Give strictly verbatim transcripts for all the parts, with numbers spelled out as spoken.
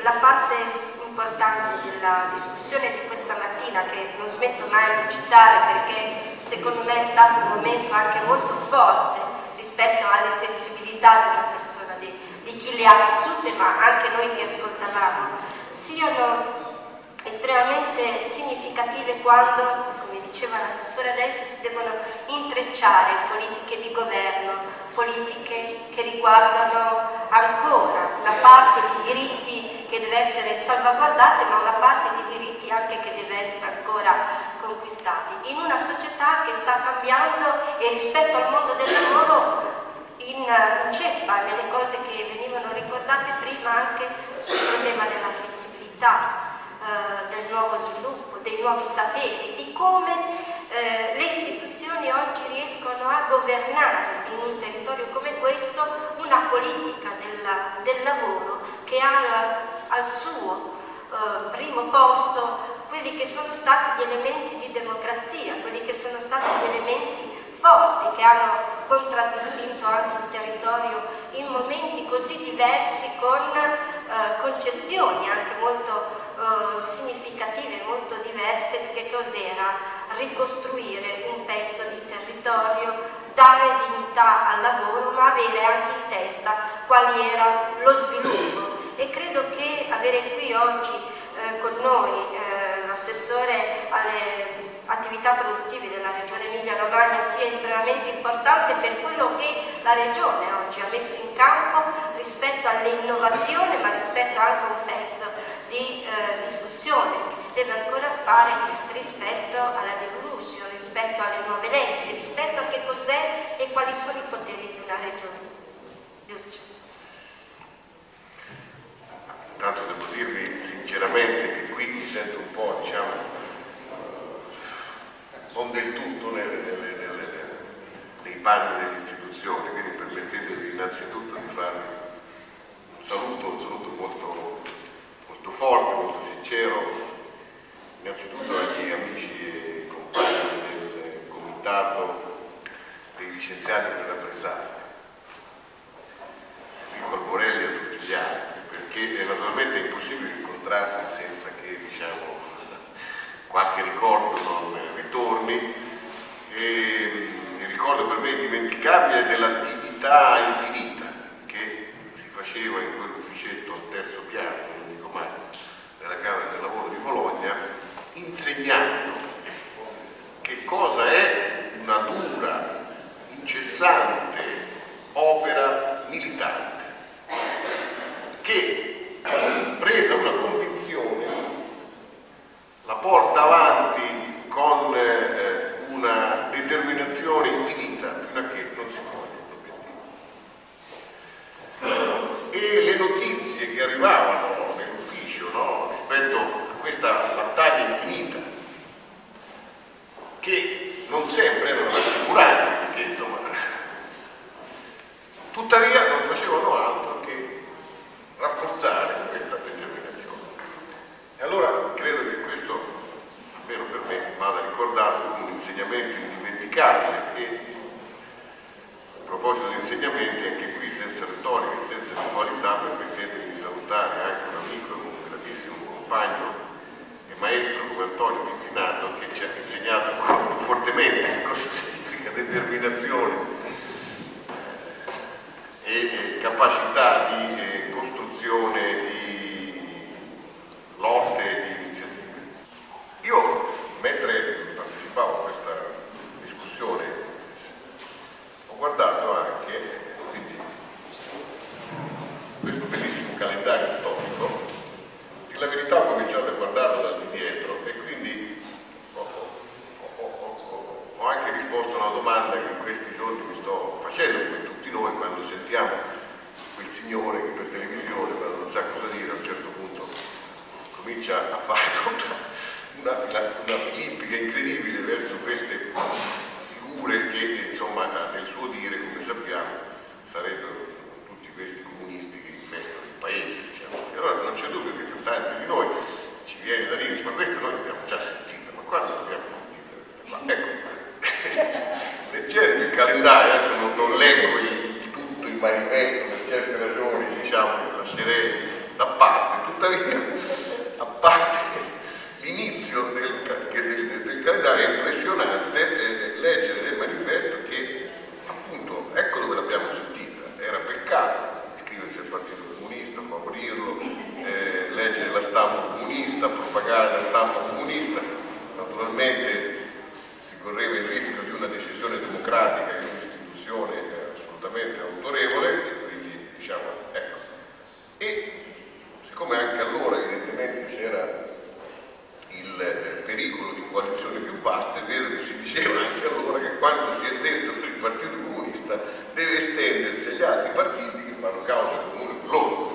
la parte importante della discussione di questa mattina, che non smetto mai di citare perché secondo me è stato un momento anche molto forte rispetto alle sensibilità della persona, di, di chi le ha vissute, ma anche noi che ascoltavamo, siano estremamente significative quando, come diceva l'assessore adesso, si devono intrecciare politiche di governo, politiche che riguardano ancora una parte di diritti che deve essere salvaguardata, ma una parte di diritti anche che deve essere ancora conquistati, in una società che sta cambiando e rispetto al mondo del lavoro in, in ceppa nelle cose che venivano ricordate prima, anche sul problema della flessibilità, eh, del nuovo sviluppo, dei nuovi saperi, di come eh, le istituzioni oggi riescono a governare in un territorio come questo una politica della, del lavoro che ha al suo eh, primo posto quelli che sono stati gli elementi di democrazia, quelli che sono stati gli elementi forti che hanno contraddistinto anche il territorio in momenti così diversi, con eh, concessioni anche molto eh, significative, molto diverse di che cos'era ricostruire un pezzo di territorio, dare dignità al lavoro, ma avere anche in testa quali era lo sviluppo. E credo che avere qui oggi eh, con noi eh, l'assessore alle attività produttive della Regione Emilia-Romagna sia estremamente importante per quello che la Regione oggi ha messo in campo rispetto all'innovazione, ma rispetto anche a un pezzo di eh, discussione che si deve ancora fare rispetto alla devolution, rispetto alle nuove leggi, rispetto a che cos'è e quali sono i poteri di una Regione. Tanto devo dirvi sinceramente che qui mi sento un po', diciamo, non del tutto nelle, nelle, nelle, nei panni delle istituzioni, quindi permettetevi innanzitutto di farvi un saluto, un saluto molto, molto forte, molto sincero, innanzitutto agli amici e compagni del comitato dei licenziati per l'appressato, Enrico Alborelli e a tutti gli altri, perché naturalmente è impossibile incontrarsi senza che, diciamo, qualche ricordo non ritorni, e il ricordo per me indimenticabile dell'attività infinita che si faceva in quell'ufficetto al terzo piano, non dico mai, della Camera del Lavoro di Bologna, insegnando che cosa è una dura, incessante opera militante, che, presa una convinzione, la porta avanti con eh, una determinazione infinita fino a che non si coglie l'obiettivo. E le notizie che arrivavano nell'ufficio, no, rispetto a questa battaglia infinita, che non sempre erano rassicuranti, perché insomma, tuttavia non facevano altro che rafforzare questa determinazione. E allora credo che questo, almeno per me, vada ricordato come un insegnamento indimenticabile. E a proposito di insegnamenti, anche qui senza retorica e senza ritualità, permettetemi di salutare anche un amico e un grandissimo compagno e maestro come Antonio Pizzinato, che ci ha insegnato ancora più fortemente che cosa significa determinazione e eh, capacità di eh, costruzione, di lotte, di iniziative. Io, mentre partecipavo a questa discussione, ho guardato anche quindi, questo bellissimo calendario storico, che la verità ho cominciato a guardarlo dall'indietro, e quindi ho, ho, ho, ho, ho anche risposto a una domanda che in questi giorni mi sto facendo, come tutti noi, quando sentiamo quel signore che per televisione, quando non sa cosa dire, a un certo punto comincia a fare tutta una, una filippica incredibile verso queste figure che, insomma, nel suo dire, come sappiamo, sarebbero tutti questi comunisti che infestano il paese, diciamo. E allora non c'è dubbio che per tanti di noi ci viene da dire, ma questo noi l'abbiamo già sentito, ma quando l'abbiamo sentito questa qua? Ecco, leggendo il calendario, adesso non, non leggo il, tutto il manifesto, per certe ragioni, diciamo, che lascerei da parte, tuttavia tuttavia, a parte l'inizio del, del, del calendario, è impressionante eh, leggere nel manifesto che, appunto, ecco dove l'abbiamo sentita, era peccato iscriversi al Partito Comunista, favorirlo, eh, leggere la stampa comunista, propagare la stampa comunista. Naturalmente si correva il rischio di una decisione democratica in un'istituzione eh, assolutamente autorevole, e quindi diciamo, ecco. E siccome anche allora evidentemente c'era il eh, pericolo di coalizioni più vaste, vedo che si diceva anche allora che quanto si è detto sul Partito Comunista deve estendersi agli altri partiti che fanno causa comune con loro.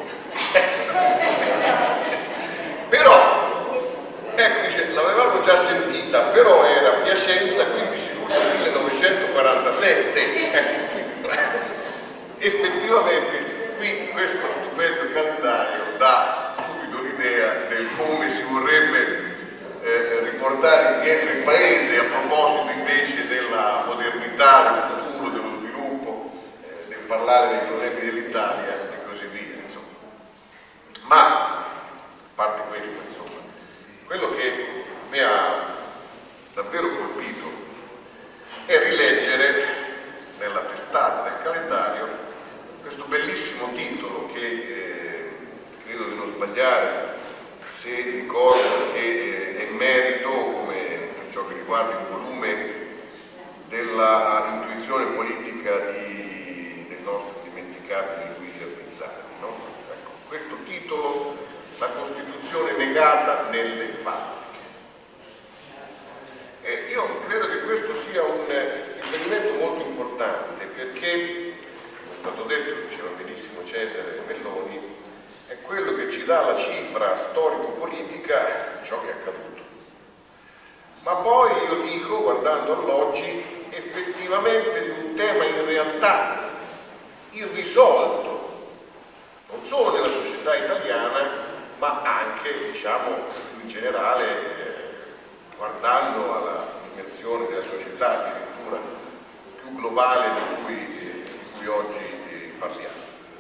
Però, ecco, dice, l'avevamo già sentita, però era Piacenza quindici luglio millenovecentoquarantasette. Ecco, quindi, effettivamente qui questo stupendo calendario dà subito l'idea del come si vorrebbe eh, riportare indietro il paese a proposito invece della modernità, del futuro, dello sviluppo, eh, del parlare dei problemi dell'Italia e così via, insomma. Ma, a parte questo, insomma, quello che mi ha davvero colpito è rileggere nella testata del calendario questo bellissimo titolo che eh, credo di non sbagliare se ricordo che eh, è merito, come per ciò che riguarda il volume, della intuizione politica di, del nostro indimenticabile Luigi Alpizzani, no? Ecco, questo titolo, La Costituzione negata nelle fabbriche. E io credo che questo sia un riferimento molto importante perché, come è stato detto, diceva benissimo Cesare Melloni, è quello che ci dà la cifra storico-politica di ciò che è accaduto. Ma poi io dico, guardando all'oggi, effettivamente di un tema in realtà irrisolto, non solo nella società italiana, ma anche, diciamo, in generale, eh, guardando alla dimensione della società addirittura più globale di cui, eh, di cui oggi eh, parliamo.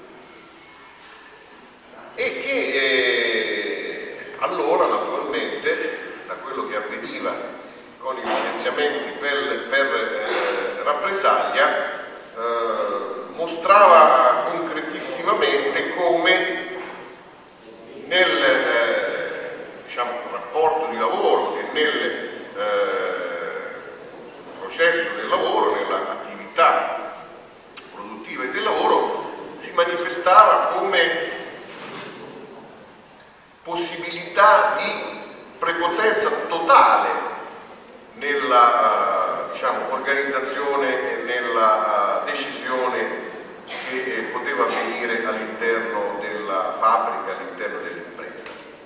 E che eh, allora naturalmente da quello che avveniva con i licenziamenti per, per eh, rappresaglia eh, mostrava concretissimamente come nel eh, diciamo, rapporto di lavoro e nel eh, processo del lavoro, nell'attività produttiva e del lavoro si manifestava come possibilità di prepotenza totale nella diciamo, organizzazione e nella decisione che eh, poteva avvenire all'interno della fabbrica, all'interno dell'impresa.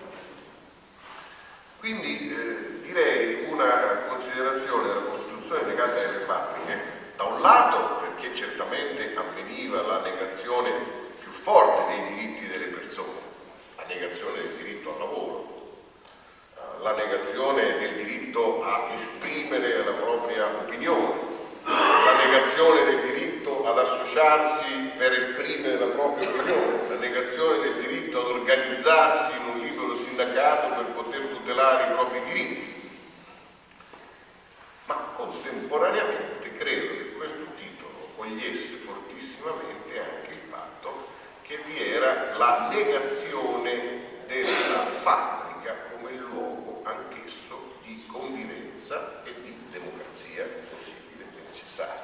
Quindi eh, direi una considerazione della Costituzione legata alle fabbriche, da un lato perché certamente avveniva la negazione più forte dei diritti delle persone, la negazione del diritto al lavoro, la negazione del diritto a esprimere la propria opinione, la negazione del diritto ad associarsi per esprimere la propria opinione, la negazione del diritto ad organizzarsi in un libero sindacato per poter tutelare i propri diritti. Ma contemporaneamente credo che questo titolo cogliesse fortissimamente anche il fatto che vi era la negazione della fabbrica come luogo anch'esso di convivenza e di democrazia possibile e necessaria.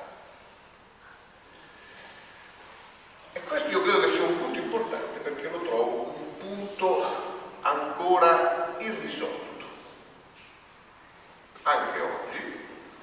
E questo io credo che sia un punto importante perché lo trovo un punto ancora irrisolto, anche oggi,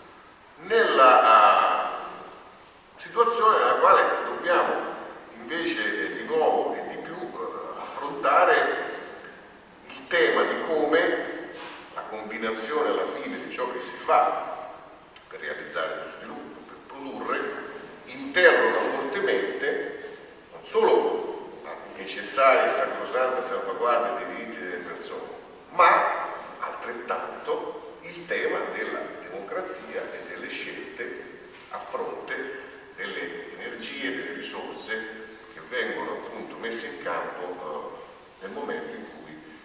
nella uh, situazione nella quale dobbiamo invece eh, di nuovo e di più eh, affrontare il tema di come la combinazione alla fine di ciò che si fa per realizzare lo sviluppo, per produrre, interroga fortemente non solo la necessaria e sacrosanta salvaguardia dei diritti delle persone, ma altrettanto il tema della democrazia e delle scelte a fronte delle energie, delle risorse che vengono appunto messe in campo eh, nel momento in cui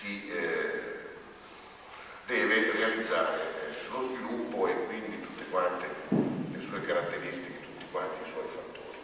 si eh, deve realizzare eh, lo sviluppo e quindi tutte quante le sue caratteristiche, tutti quanti i suoi fattori.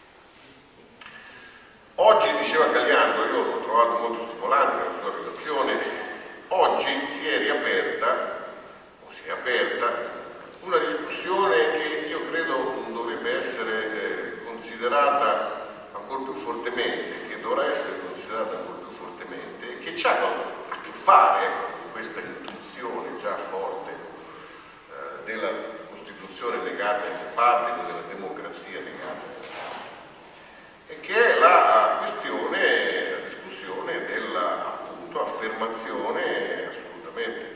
Oggi, diceva Caliando, io ho trovato molto stimolante la sua relazione, oggi si è riaperta, o si è aperta, una discussione che io credo dovrebbe essere eh, considerata ancora più fortemente, che dovrà essere considerata ancora più fortemente, e che ha a che fare con questa intuizione già forte eh, della Costituzione legata alle fabbriche, della democrazia legata alle fabbriche, e che è la questione, la discussione della appunto affermazione assolutamente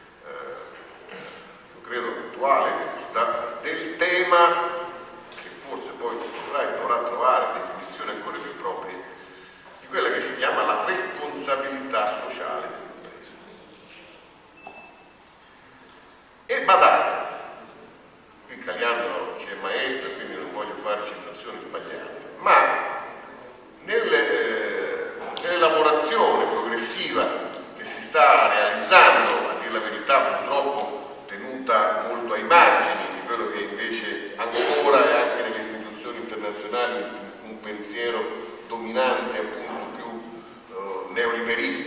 credo attuale, giusta, del tema che forse poi potrà e dovrà trovare definizioni ancora più proprie, di quella che si chiama la responsabilità sociale dell'impresa. E badate, qui Caliando ci è maestro, quindi non voglio fare citazioni sbagliate, ma nelle, eh, nell'elaborazione progressiva che si sta realizzando, a dire la verità purtroppo tenuta molto ai margini di quello che invece ancora e anche nelle istituzioni internazionali un, un pensiero dominante, appunto più uh, neoliberista.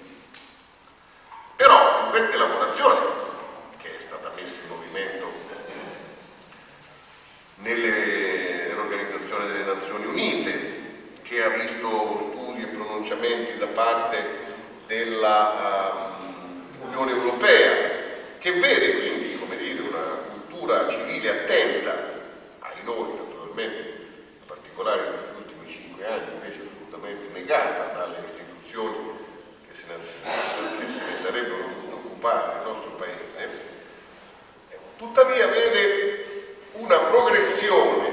Però in questa elaborazione, che è stata messa in movimento nell'Organizzazione delle Nazioni Unite, che ha visto studi e pronunciamenti da parte della uh, Unione Europea, che vede quindi, come dire, una cultura civile attenta ai noi, naturalmente, in particolare negli ultimi cinque anni, invece assolutamente negata dalle istituzioni che se ne, che se ne sarebbero dovute occupare nel nostro Paese, tuttavia vede una progressione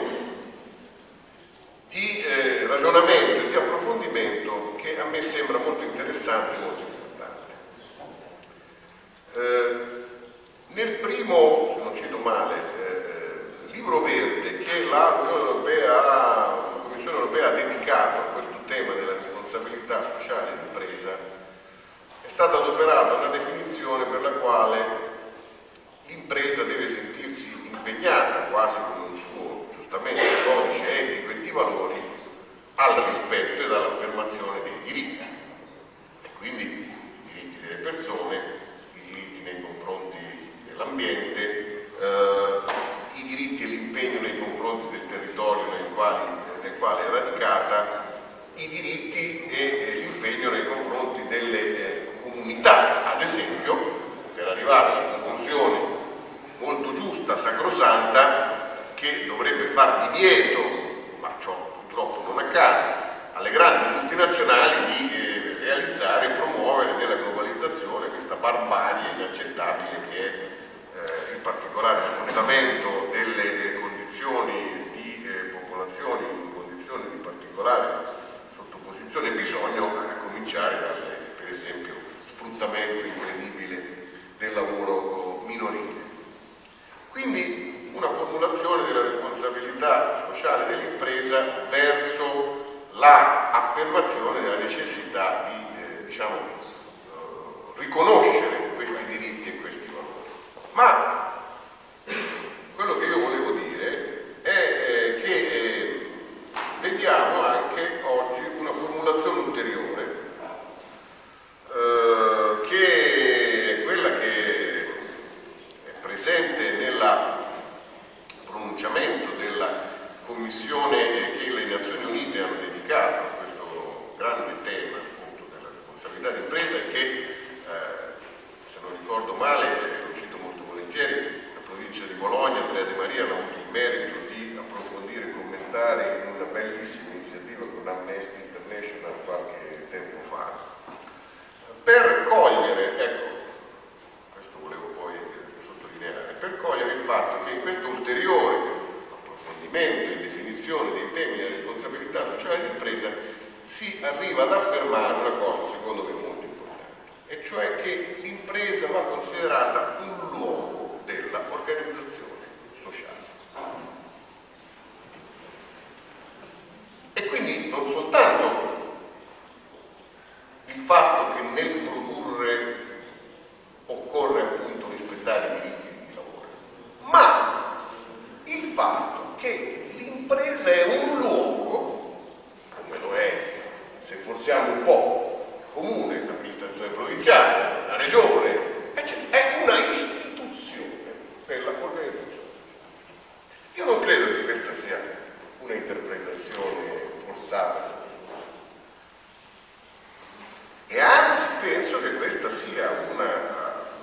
di eh, ragionamento e di approfondimento che a me sembra molto interessante e molto importante. Eh, Nel primo, se non cito male, eh, libro verde che la, Europea, la Commissione Europea ha dedicato a questo tema della responsabilità sociale d'impresa, è stata adoperata una definizione per la quale l'impresa deve sentirsi impegnata, quasi come un suo, giustamente, codice etico e di valori, al rispetto ed all'affermazione dei diritti. E quindi i diritti delle persone, i diritti nei confronti dell'ambiente, eh, i diritti e l'impegno nei confronti del territorio nel quale, nel quale è radicata, i diritti e, e l'impegno nei confronti delle eh, comunità, ad esempio, per arrivare alla conclusione molto giusta, sacrosanta, che dovrebbe far divieto, ma ciò purtroppo non accade, alle grandi multinazionali di eh, realizzare e promuovere nella globalizzazione questa barbarie inaccettabile che è eh, il particolare sfruttamento delle eh, condizioni di eh, popolazioni in condizioni di particolare sottoposizione e bisogno, a cominciare dal, per esempio, sfruttamento incredibile del lavoro minorile. Quindi una formulazione della responsabilità sociale dell'impresa verso la affermazione della necessità di eh, diciamo, eh, riconoscere questi diritti e questi valori. Ma quello che io volevo dire è eh, che eh, vediamo anche oggi una formulazione ulteriore eh, che è quella che è presente nel pronunciamento della Commissione che le Nazioni Unite hanno dedicato a questo grande tema appunto della responsabilità d'impresa e che, eh, se non ricordo male, eh, lo cito molto volentieri, la provincia di Bologna, Andrea De Maria hanno avuto il merito di approfondire e commentare in una bellissima iniziativa con Amnesty International qualche tempo fa, per cogliere, ecco, questo volevo poi sottolineare, per cogliere il fatto che in questo ulteriore approfondimento e definizione dei temi della responsabilità sociale d'impresa si arriva ad affermare una cosa secondo me molto importante, e cioè che l'impresa va considerata un luogo della organizzazione sociale. E quindi non soltanto il fatto che nel produrre E anzi penso che questa sia una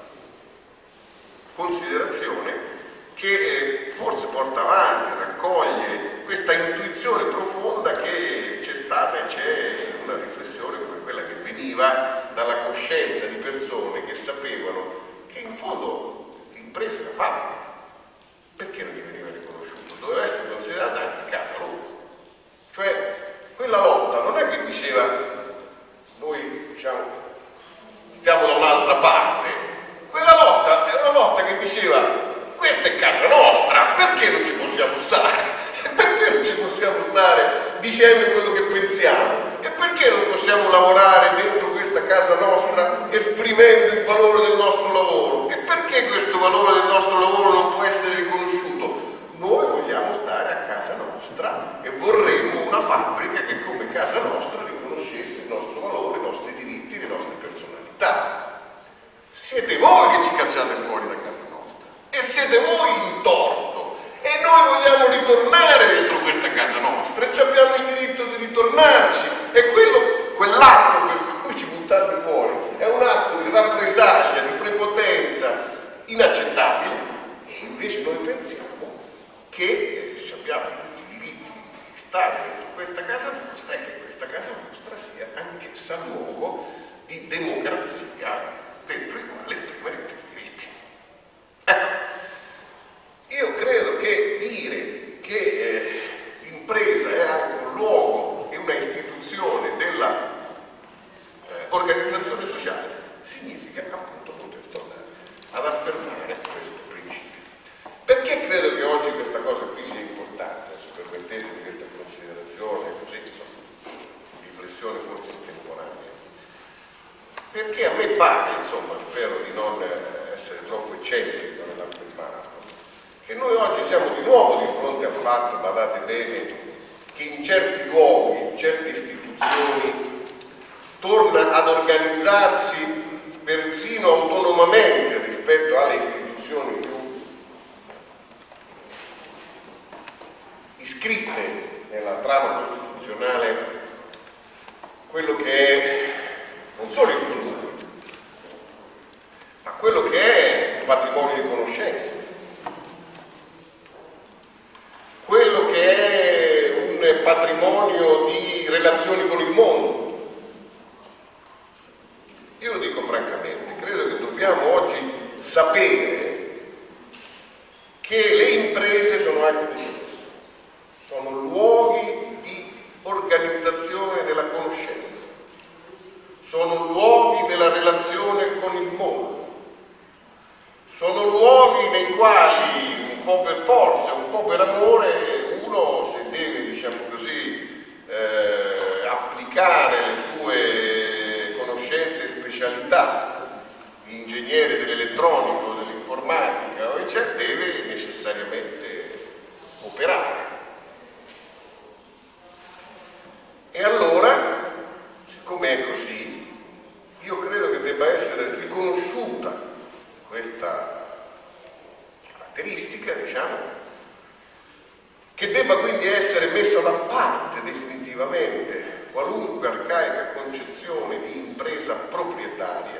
considerazione che forse porta avanti, raccoglie questa intuizione profonda che c'è stata e c'è una riflessione come quella che veniva dalla coscienza di persone che sapevano che in fondo l'impresa era fabbrica. Perché non gli veniva riconosciuto? Doveva essere considerata anche casa loro. Cioè, quella lotta non è che diceva noi, diciamo, stiamo da un'altra parte. Quella lotta era una lotta che diceva questa è casa nostra, perché non ci possiamo stare? Perché non ci possiamo stare dicendo quello che pensiamo? E perché non possiamo lavorare dentro questa casa nostra esprimendo il valore del nostro lavoro? E perché questo valore del nostro lavoro non può essere riconosciuto? Noi vogliamo stare a casa nostra e vorremmo una fabbrica che come casa nostra riconoscesse il nostro valore, i nostri diritti, le nostre personalità. Siete voi che ci cacciate fuori da casa nostra e siete voi in torto e noi vogliamo ritornare dentro questa casa nostra e abbiamo il diritto di ritornarci e quello, quell'atto per cui ci buttate fuori è un atto di rappresaglia, di prepotenza inaccettabile e invece noi pensiamo che eh, abbiamo tutti i diritti di stare dentro questa casa nostra e che questa casa nostra sia anch'essa luogo di democrazia dentro il quale esprimere questi diritti. Ecco, io credo che dire che eh, l'impresa è anche un luogo e una istituzione della eh, organizzazione sociale significa appunto poter tornare ad affermare questo principio. Perché credo che oggi questa cosa qui sia importante? Se permettetemi questa considerazione così, insomma, riflessione forse estemporanea. Perché a me pare, insomma, spero di non essere troppo eccentrico nell'affermarlo, che noi oggi siamo di nuovo di fronte al fatto, badate bene, che in certi luoghi, in certe istituzioni, torna ad organizzarsi persino autonomamente rispetto alle istituzioni più iscritte nella trama costituzionale quello che è non solo il prodotto, ma quello che è un patrimonio di conoscenze, quello che è un patrimonio di relazioni con il mondo. Io lo dico francamente, credo che dobbiamo oggi sapere che le imprese sono anche questo, sono luoghi di organizzazione della conoscenza, sono luoghi della relazione con il mondo, sono luoghi nei quali un po' per forza, un po' per amore, uno se deve, diciamo così, eh, applicare le sue conoscenze e specialità di ingegnere dell'elettronico, dell'informatica, eccetera, deve necessariamente operare. E allora, siccome è così, io credo che debba essere riconosciuta questa caratteristica, diciamo, che debba quindi essere messa da parte definitivamente qualunque arcaica concezione di impresa proprietaria,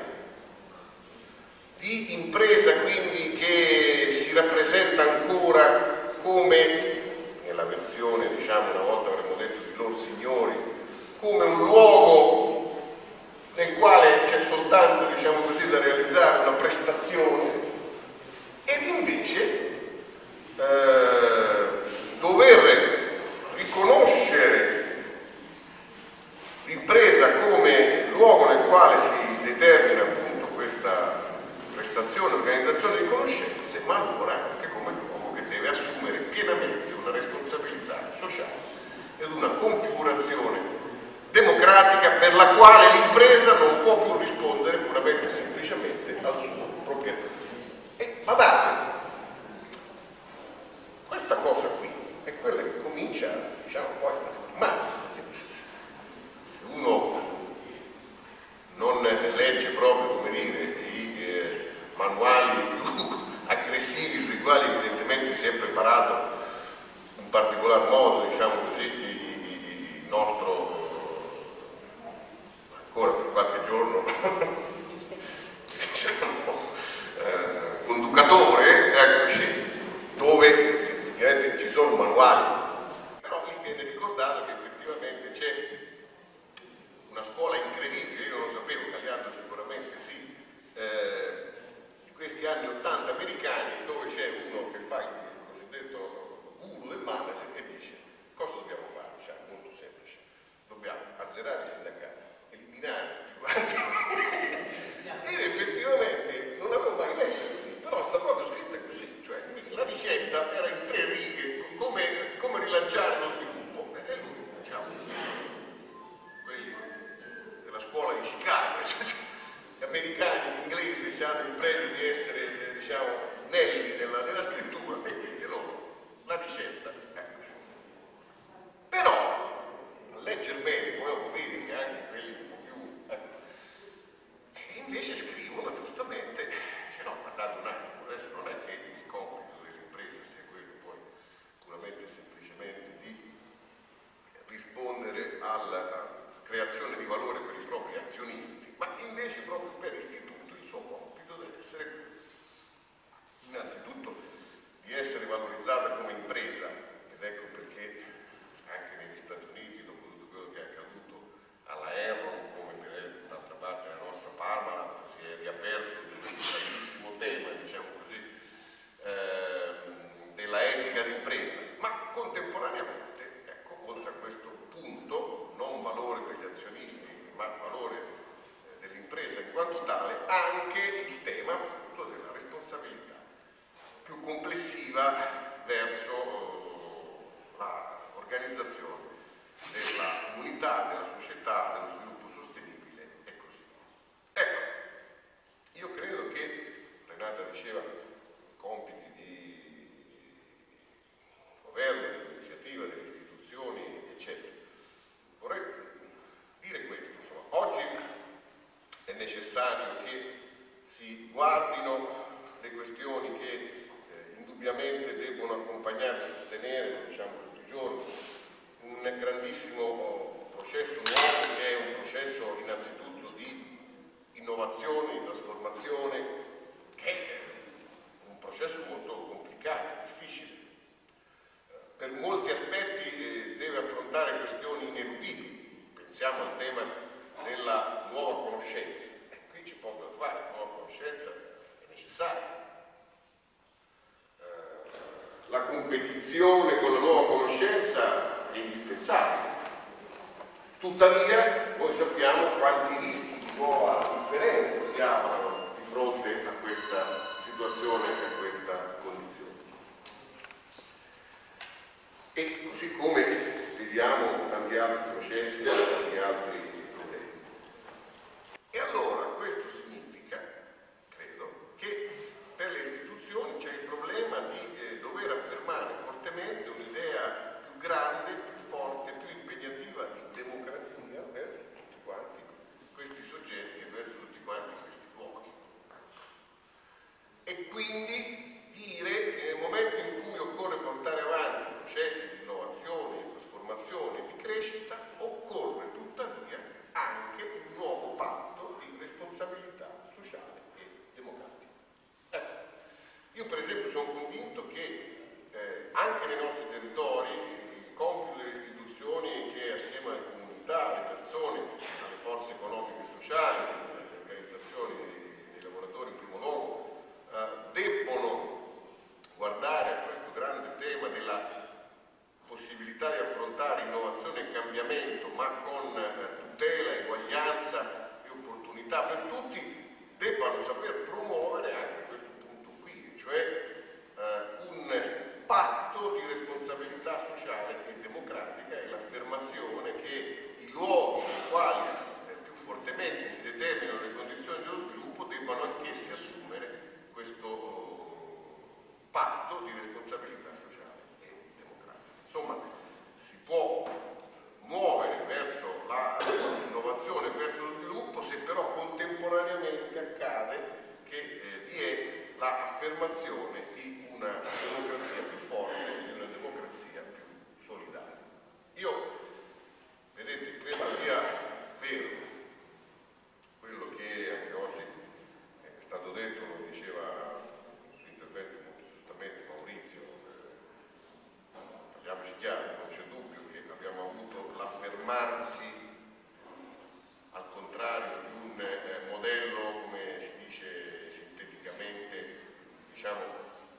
di impresa quindi che si rappresenta ancora come, nella versione, diciamo, una volta avremmo detto di lor signori, come un luogo nel quale c'è soltanto, diciamo così, da realizzare una prestazione, ed invece eh, dover riconoscere l'impresa come luogo nel quale si determina appunto questa prestazione, organizzazione di conoscenze, ma allora anche come luogo che deve assumere pienamente una responsabilità sociale ed una configurazione democratica per la quale l'impresa non può più rispondere puramente e semplicemente al suo proprietario. E badate, questa cosa qui è quella che comincia, diciamo, poi a formarsi. Se uno non legge proprio, come dire, i eh, manuali più aggressivi sui quali evidentemente si è preparato in particolar modo, diciamo così, il nostro ancora per qualche giorno pregio di essere, eh, diciamo, snelli nella, nella scrittura, e quindi loro la ricetta, ecco. Però, a leggere bene, poi dopo vedi che anche quelli un po' più... Ecco, e invece scrivono giustamente, dice no, guardate un attimo, adesso non è che il compito dell'impresa sia quello poi puramente e semplicemente di rispondere alla creazione di valore per i propri azionisti, ma invece proprio per istituto il suo compito deve essere quello. Innanzitutto di essere valorizzata come impresa, ed ecco perché anche negli Stati Uniti, dopo tutto quello che è accaduto alla Enron, come per d'altra parte la nostra Parmalat, si è riaperto un grandissimo tema, diciamo così, ehm, della etica d'impresa, ma contemporaneamente, ecco, oltre a questo punto, non valore per gli azionisti, ma valore eh, dell'impresa in quanto tale, anche il tema appunto della responsabilità più complessiva verso l'organizzazione della comunità, della società, dello sviluppo sostenibile e così via. Ecco, io credo che, Renata diceva, compiti di governo, dell'iniziativa, delle istituzioni, eccetera. Vorrei dire questo, insomma, oggi è necessario che si guardino le questioni che eh, indubbiamente debbono accompagnare e sostenere, lo diciamo tutti i giorni, un grandissimo processo nuovo che è un processo innanzitutto di innovazione, di trasformazione, che è un processo molto complicato, difficile. Per molti aspetti eh, deve affrontare questioni ineludibili. Pensiamo al tema della nuova conoscenza. E qui c'è poco da fare, la nuova conoscenza è necessaria. Eh, la competizione con la nuova conoscenza è indispensabile. Tuttavia, noi sappiamo quanti rischi di nuova differenza si aprono di fronte a questa situazione e a questa condizione. E così come vediamo tanti altri processi e tanti altri problemi. E allora questo significa, credo, che per le istituzioni c'è il problema di eh, dover affermare fortemente un'idea più grande, più forte, più impegnativa di democrazia verso tutti quanti questi soggetti e verso tutti quanti questi luoghi. E quindi dire che nel momento in cui occorre portare avanti processi di innovazione, di trasformazione, di crescita, occorre tuttavia anche un nuovo patto di responsabilità sociale e democratica. Ecco, io per esempio sono convinto che eh, anche nei nostri territori il compito delle istituzioni che assieme alle comunità, alle persone, alle forze economiche e sociali, alle organizzazioni dei, dei lavoratori in primo luogo, eh, debbono guardare a questo grande tema della possibilità di affrontare innovazione e cambiamento, ma con eh, tutela, eguaglianza e opportunità per tutti, debbano saper promuovere anche questo punto qui, cioè eh, un patto di responsabilità sociale e democratica e l'affermazione che i luoghi nei quali eh, più fortemente si determinano le condizioni dello sviluppo debbano anch'essi assumere questo patto di responsabilità sociale e democratica. Insomma, si può muovere verso l'innovazione, verso lo sviluppo, se però contemporaneamente accade che eh, vi è l'affermazione di una democrazia più forte, di una democrazia più solidale. Io, vedete, credo sia vero quello che anche oggi è stato detto, lo diceva nel suo intervento molto giustamente Maurizio, eh, parliamoci chiaro, non c'è dubbio che abbiamo avuto l'affermarsi al contrario di un eh, modello, come si dice sinteticamente, diciamo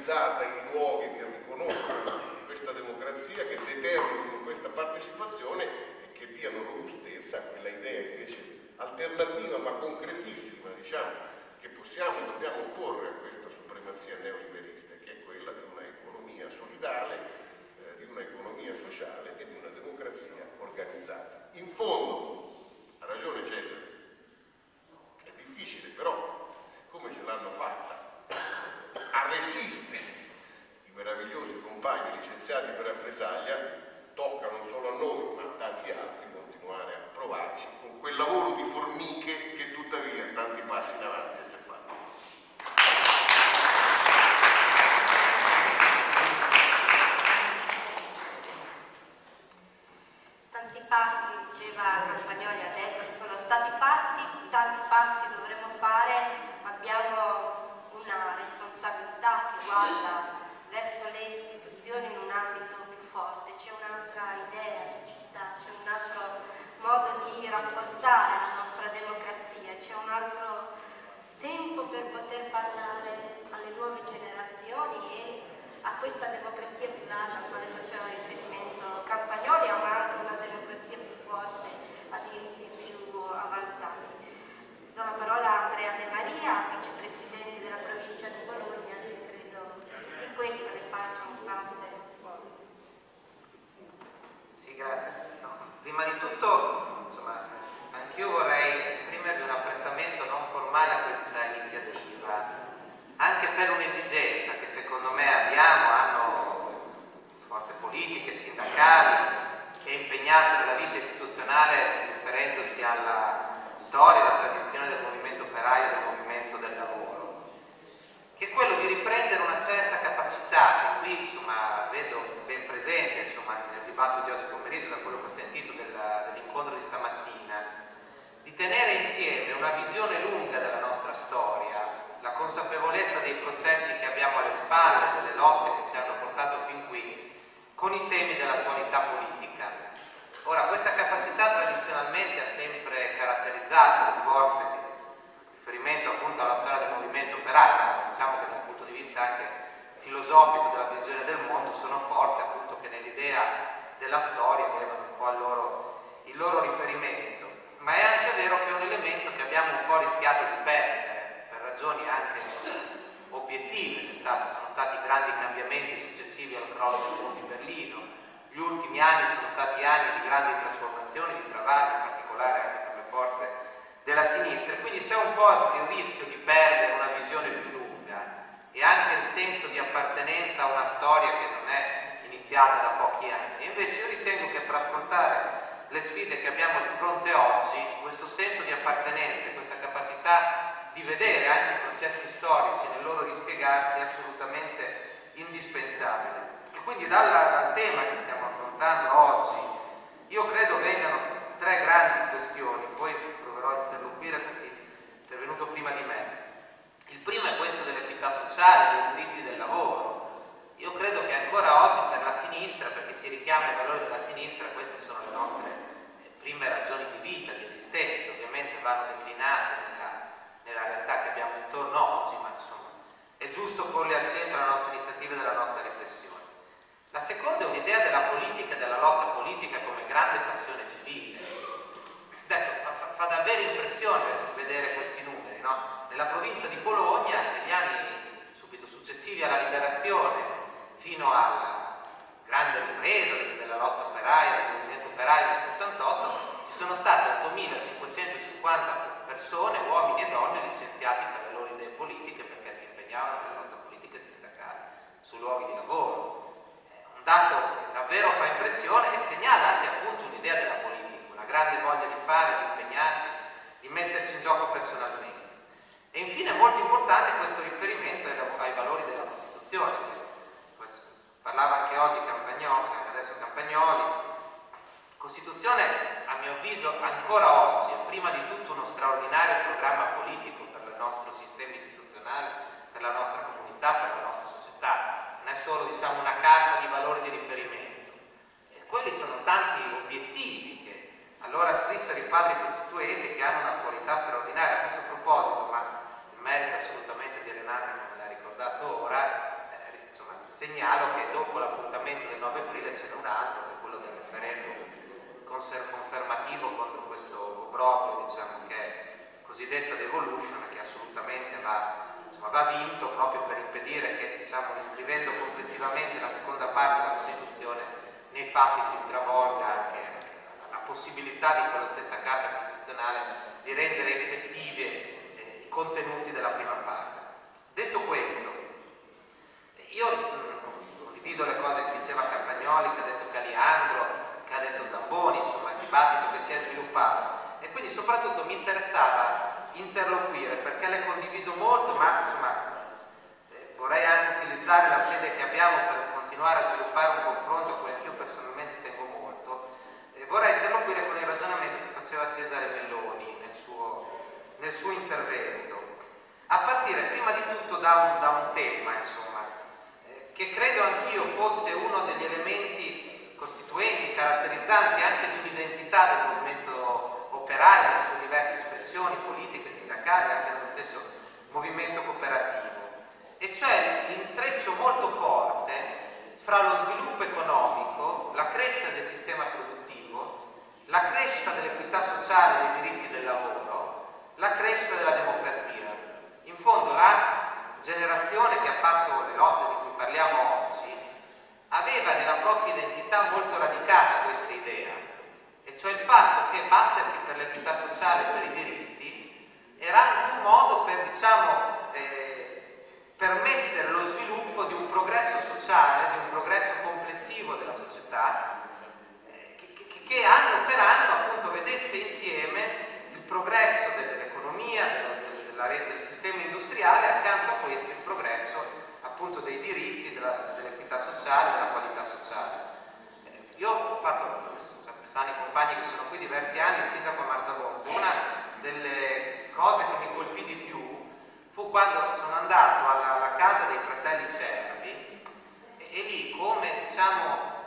organizzata in luoghi che riconoscono questa democrazia, che determinino questa partecipazione e che diano robustezza a quella idea invece alternativa ma concretissima, diciamo, che possiamo e dobbiamo opporre a questa supremazia neoliberista, che è quella di una economia solidale, eh, di una economia sociale e di una democrazia organizzata. In fondo, ha ragione Cesare, è difficile, però siccome ce l'hanno fatta a resistere i meravigliosi compagni licenziati per rappresaglia, tocca non solo a noi ma a tanti altri continuare a provarci con quel lavoro di formiche che tuttavia tanti passi in avanti ha già fatto. Tanti passi, diceva Campagnoli adesso, sono stati fatti, tanti passi dovremo fare, abbiamo una responsabilità che guarda verso le istituzioni in un ambito più forte, c'è un'altra idea di città, c'è un altro modo di rafforzare la nostra democrazia, c'è un altro tempo per poter parlare alle nuove generazioni e a questa democrazia privata a quale faceva riferimento Campagnoli, a anche una democrazia più forte, a diritti più avanzati. Do la parola a Andrea De Maria, vicepresidente della provincia di Bologna, che credo di questo ne faccia un parte. Sì, grazie. No, prima di tutto, insomma, anch'io vorrei esprimervi un apprezzamento non formale a questa iniziativa, anche per un'esigenza che secondo me abbiamo, hanno forze politiche, sindacali, che è impegnato nella vita istituzionale riferendosi alla storia, alla tradizione del movimento operaio e del movimento del lavoro, che è quello di riprendere una certa capacità, che qui insomma vedo ben presente insomma anche nel dibattito di oggi pomeriggio, da quello che ho sentito dell'incontro di stamattina, di tenere insieme una visione lunga della nostra storia, la consapevolezza dei processi che abbiamo alle spalle, delle lotte che ci hanno portato fin qui, con i temi dell'attualità politica. Ora, questa capacità tradizionalmente ha sempre caratterizzato le forze, riferimento appunto alla storia del movimento operaio, diciamo che dal punto di vista anche filosofico della visione del mondo sono forze appunto che nell'idea della storia avevano un po' il loro, il loro riferimento, ma è anche vero che è un elemento che abbiamo un po' rischiato di perdere per ragioni anche obiettive. C'è stato, sono stati grandi cambiamenti successivi al crollo del muro di Berlino, gli ultimi anni sono stati anni di grandi trasformazioni, di travagli, in particolare anche per le forze della sinistra, quindi c'è un po' il rischio di perdere una visione più lunga e anche il senso di appartenenza a una storia che non è iniziata da pochi anni. Invece io ritengo che per affrontare le sfide che abbiamo di fronte oggi, questo senso di appartenenza, questa capacità di vedere anche i processi storici nel loro rispiegarsi è assolutamente indispensabile. E quindi dalla, dal tema che stiamo affrontando oggi, io credo vengano tre grandi questioni, poi proverò a interloquire con chi è intervenuto prima di me. Il primo è questo dell'equità sociale, dei diritti del lavoro. Io credo che ancora oggi per la sinistra, perché si richiama i valori della sinistra, queste sono le nostre prime ragioni di vita, di esistenza, ovviamente vanno declinate nella, nella realtà che abbiamo intorno oggi, ma insomma è giusto porle al centro la nostra iniziativa e della nostra riflessione. La seconda è un'idea della politica e della lotta politica come grande passione civile. Adesso fa, fa, fa davvero impressione vedere questi numeri, no? Nella provincia di Bologna, negli anni subito successivi alla liberazione, fino alla grande ripresa della lotta operaia, del movimento operaio del sessantotto, ci sono state ottomilacinquecentocinquanta persone, uomini e donne, licenziati per le loro idee politiche perché si impegnavano nella lotta politica e sindacale sui luoghi di lavoro. Un dato che davvero fa impressione e segnala anche appunto un'idea della politica, una grande voglia di fare, di impegnarsi, di metterci in gioco personalmente. E infine molto importante questo riferimento ai valori della Costituzione. Parlava anche oggi Campagnoli, adesso Campagnoli. Costituzione, a mio avviso, ancora oggi è prima di tutto uno straordinario programma politico per il nostro sistema istituzionale, per la nostra comunità, per la nostra società. Non è solo, diciamo, una carta di valori di riferimento. E quelli sono tanti obiettivi che allora scrissero i padri costituenti, che hanno un'attualità straordinaria. A questo proposito, ma il merito assolutamente di Renata, come l'ha ricordato ora, ce n'è un altro, che è quello del referendum confermativo contro questo obbrobrio, diciamo, che è cosiddetta devolution, che assolutamente va, insomma, va vinto proprio per impedire che, diciamo, riscrivendo complessivamente la seconda parte della Costituzione, nei fatti si stravolga anche la possibilità di quella stessa Carta Costituzionale di rendere effettivi eh, i contenuti della prima parte. Detto questo, io condivido le cose che diceva Campagnoli, che ha detto Caliandro, che ha detto Zamboni, insomma il dibattito che si è sviluppato, e quindi soprattutto mi interessava interloquire perché le condivido molto, ma insomma eh, vorrei anche utilizzare la sede che abbiamo per continuare a sviluppare un confronto a cui anch'io personalmente tengo molto, e vorrei interloquire con il ragionamento che faceva Cesare Melloni nel suo, nel suo intervento, a partire prima di tutto da un, da un tema, insomma, eh, che credo anch'io fosse uno degli elementi costituenti, caratterizzanti anche di un'identità del movimento operaio, nelle sue diverse espressioni politiche, sindacali, anche nello stesso movimento cooperativo, e cioè l'intreccio molto forte fra lo sviluppo economico, la crescita del sistema produttivo, la crescita dell'equità sociale e dei diritti del lavoro, la crescita della democrazia. In fondo la generazione che ha fatto le lotte di cui parliamo oggi aveva nella propria identità molto radicata questa idea, e cioè il fatto che battersi per l'equità sociale e per i diritti era anche un modo per, diciamo, eh, permettere lo sviluppo di un progresso sociale, di un progresso complessivo della società, eh, che, che, che anno per anno appunto vedesse insieme il progresso dell'economia, della rete del sistema industriale, accanto a questo il progresso appunto dei diritti, della, dell'equità sociale, della qualità sociale. Eh, io ho fatto, stanno i compagni che sono qui diversi anni, il sindaco a Marzabotto. Una delle cose che mi colpì di più fu quando sono andato alla, alla casa dei fratelli Cervi, e, e lì come, diciamo,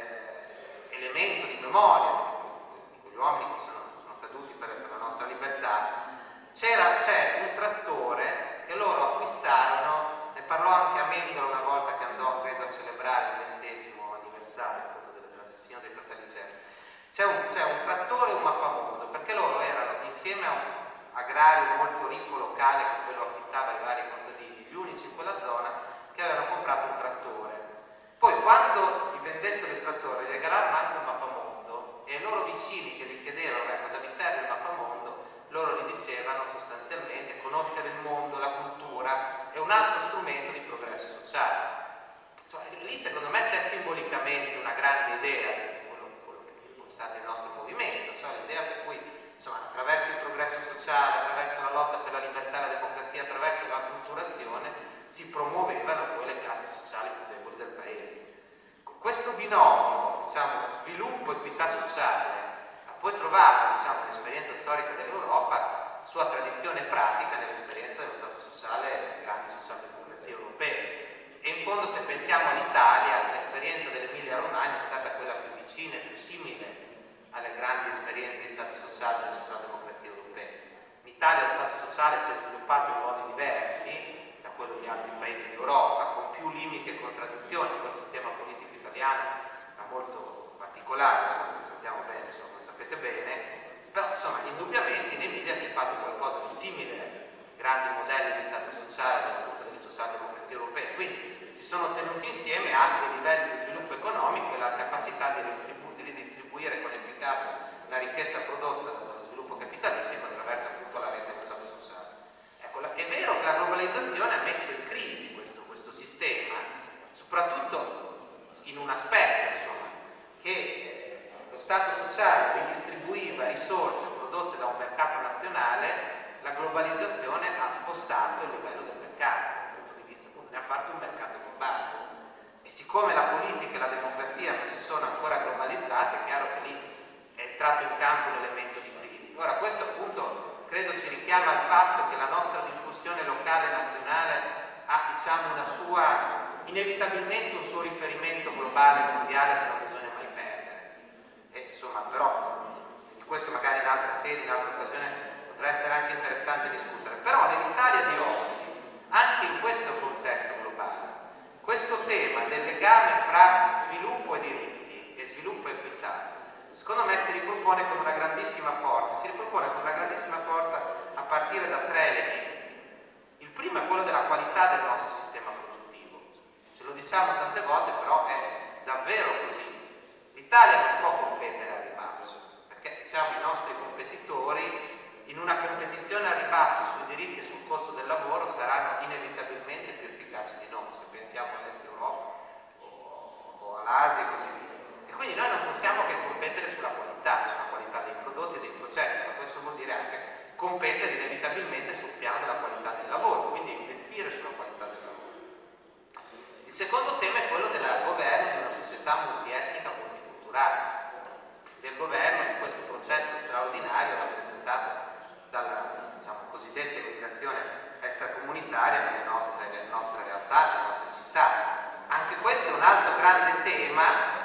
eh, elemento di memoria di quegli uomini che sono, sono caduti per, per la nostra libertà, c'era c'è un trattore che loro acquistarono. Ne parlò anche Amendola una volta che andò, credo, a celebrare il ventesimo anniversario dell'assassinio dei fratelli Cervi. C'è un, c'è un trattore e un mappamondo, perché loro erano, insieme a un agrario molto ricco locale che quello affittava ai vari contadini, gli unici in quella zona che avevano comprato un trattore. Poi quando gli vendettero il trattore gli regalarono anche un mappamondo, e ai loro vicini che gli chiedevano beh, cosa vi serve il mappamondo, loro gli dicevano sostanzialmente conoscere il mondo, la cultura è un altro strumento di progresso sociale. Insomma, lì secondo me c'è simbolicamente una grande idea di quello, quello che è stato il nostro movimento, cioè l'idea per cui, insomma, attraverso il progresso sociale, attraverso la lotta per la libertà e la democrazia, attraverso la culturazione si promuovevano poi le classi sociali più deboli del paese. Con questo binomio, diciamo, sviluppo e equità sociale ha poi trovato, diciamo, l'esperienza storica dell'Europa, sua tradizione pratica nell'esperienza dello Stato sociale e delle grandi socialdemocrazie europee. E in fondo, se pensiamo all'Italia, l'esperienza dell'Emilia Romagna è stata quella più vicina e più simile alle grandi esperienze di Stato sociale delle socialdemocrazie europee. In Italia lo Stato sociale si è sviluppato in modi diversi da quello di altri paesi d'Europa, con più limiti e contraddizioni. Quel sistema politico italiano era molto particolare, insomma, che sappiamo bene, insomma, come sapete bene, però insomma indubbiamente in Emilia si è fatto qualcosa di simile, grandi modelli di Stato sociale delle socialdemocrazie europee. Quindi si sono tenuti insieme alti livelli di sviluppo economico e la capacità di, ristribu- di ridistribuire con efficacia la ricchezza prodotta dallo sviluppo capitalistico attraverso appunto la rete dello Stato sociale. Ecco, la, è vero che la globalizzazione ha messo in crisi questo, questo sistema, soprattutto in un aspetto, insomma, che eh, lo Stato sociale ridistribuiva risorse prodotte da un mercato nazionale. La globalizzazione ha spostato il livello del mercato, dal punto di vista, ne ha fatto un mercato globale. E siccome la politica e la democrazia non si sono ancora globalizzate, è chiaro che lì è entrato in campo un elemento di crisi. Ora, questo appunto credo ci richiama al fatto che la nostra discussione locale e nazionale ha, diciamo, una sua, inevitabilmente un suo riferimento globale e mondiale che non bisogna mai perdere. E insomma, però, di questo magari in altre sedi, in altre occasioni potrà essere anche interessante discutere. Però nell'Italia di oggi, anche in questo contesto globale, questo tema del legame fra sviluppo e diritti passi sui diritti e sul costo del lavoro saranno inevitabilmente più efficaci di noi, se pensiamo all'Est Europa o, o all'Asia e così via. E quindi noi non possiamo che competere sulla qualità, sulla qualità dei prodotti e dei processi, ma questo vuol dire anche competere inevitabilmente sul piano della qualità del lavoro, quindi investire sulla qualità del lavoro. Il secondo tema è quello del governo di una società multietnica multiculturale, del governo di questo processo straordinario rappresentato dalla, diciamo, cosiddetta immigrazione extracomunitaria nelle nostre, nelle nostre realtà, nelle nostre città. Anche questo è un altro grande tema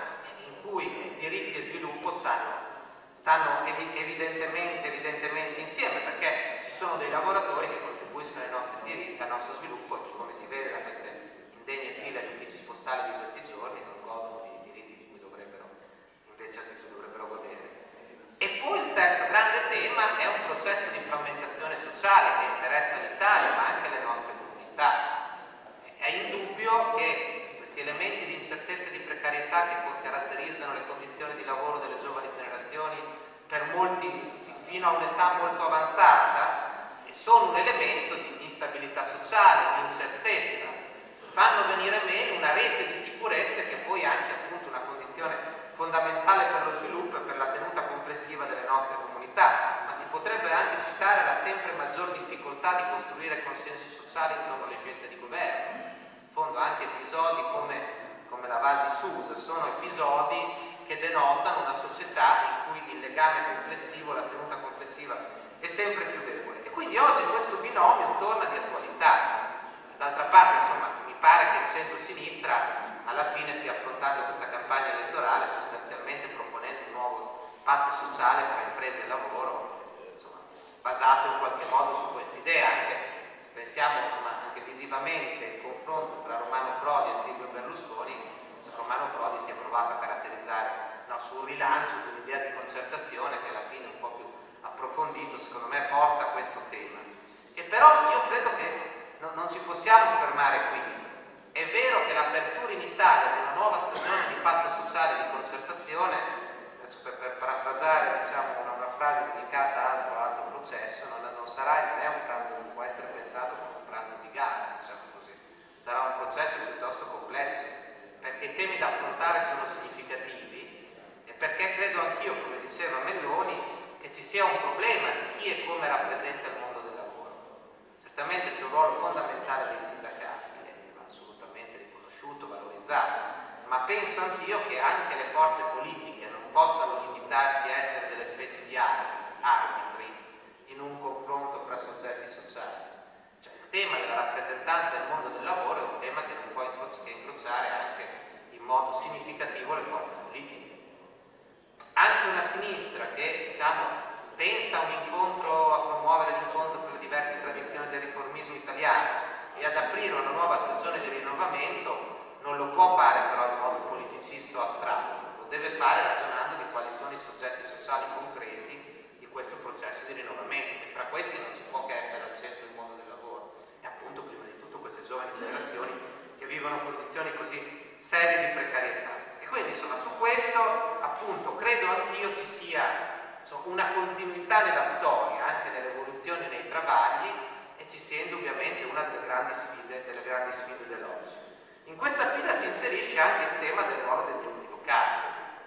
in cui diritti e sviluppo stanno, stanno evidentemente, evidentemente insieme, perché ci sono dei lavoratori che contribuiscono ai nostri diritti, al nostro sviluppo, e che, come si vede da queste indegne file agli uffici postali di questi giorni, non godono di diritti di cui dovrebbero invece di cui dovrebbero godere. E poi il terzo grande tema è un processo di frammentazione sociale che interessa l'Italia ma anche le nostre comunità. È indubbio che questi elementi di incertezza e di precarietà che caratterizzano le condizioni di lavoro delle giovani generazioni per molti fino a un'età molto avanzata sono un elemento di instabilità sociale, di incertezza, fanno venire meno una rete di sicurezza che poi è anche appunto una condizione fondamentale per lo sviluppo e per la tenuta complessiva delle nostre comunità, ma si potrebbe anche citare la sempre maggior difficoltà di costruire consensi sociali intorno alle scelte di governo. In fondo anche episodi come, come la Val di Susa sono episodi che denotano una società in cui il legame complessivo, la tenuta complessiva è sempre più debole. E quindi oggi questo binomio torna di attualità. D'altra parte, insomma, mi pare che il centro-sinistra alla fine stia affrontando questa campagna elettorale sostanzialmente proponendo un nuovo patto sociale tra imprese e lavoro, insomma, basato in qualche modo su quest'idea. Anche se pensiamo, insomma, anche visivamente il confronto tra Romano Prodi e Silvio Berlusconi, Romano Prodi si è provato a caratterizzare, no, sul rilancio di un'idea di concertazione che alla fine un po' più approfondito secondo me porta a questo tema. E però io credo che non, non ci possiamo fermare qui. È vero che l'apertura in Italia di una nuova stagione di patto sociale e di concertazione, adesso per, per parafrasare, diciamo, una, una frase dedicata a altro, altro processo, non, non sarà e non è un pranzo, non può essere pensato come un pranzo di gara, diciamo così. Sarà un processo piuttosto complesso, perché i temi da affrontare sono significativi e perché credo anch'io, come diceva Melloni, che ci sia un problema di chi e come rappresenta il mondo del lavoro. Certamente c'è un ruolo fondamentale dei sindacati, assolutamente riconosciuto, valorizzato, ma penso anch'io che anche le forze politiche non possano limitarsi a essere delle specie di arbitri in un confronto fra soggetti sociali. Cioè, il tema della rappresentanza del mondo del lavoro è un tema che non può che incrociare anche in modo significativo le forze politiche. Anche una sinistra che, diciamo, pensa a un incontro, a promuovere l'incontro tra le diverse tradizioni del riformismo italiano e ad aprire una nuova stagione di rinnovamento, non lo può fare però in modo politicista o astratto, lo deve fare ragionando di quali sono i soggetti sociali concreti di questo processo di rinnovamento, e fra questi non ci può che essere al centro il mondo del lavoro e appunto prima di tutto queste giovani generazioni che vivono condizioni così serie di precarietà. E quindi insomma su questo appunto credo anch'io ci sia insomma, una continuità nella storia, anche nelle evoluzioni e nei travagli, e ci sia indubbiamente una delle grandi sfide, delle grandi sfide dell'oggi. In questa fila si inserisce anche il tema del ruolo degli enti locali.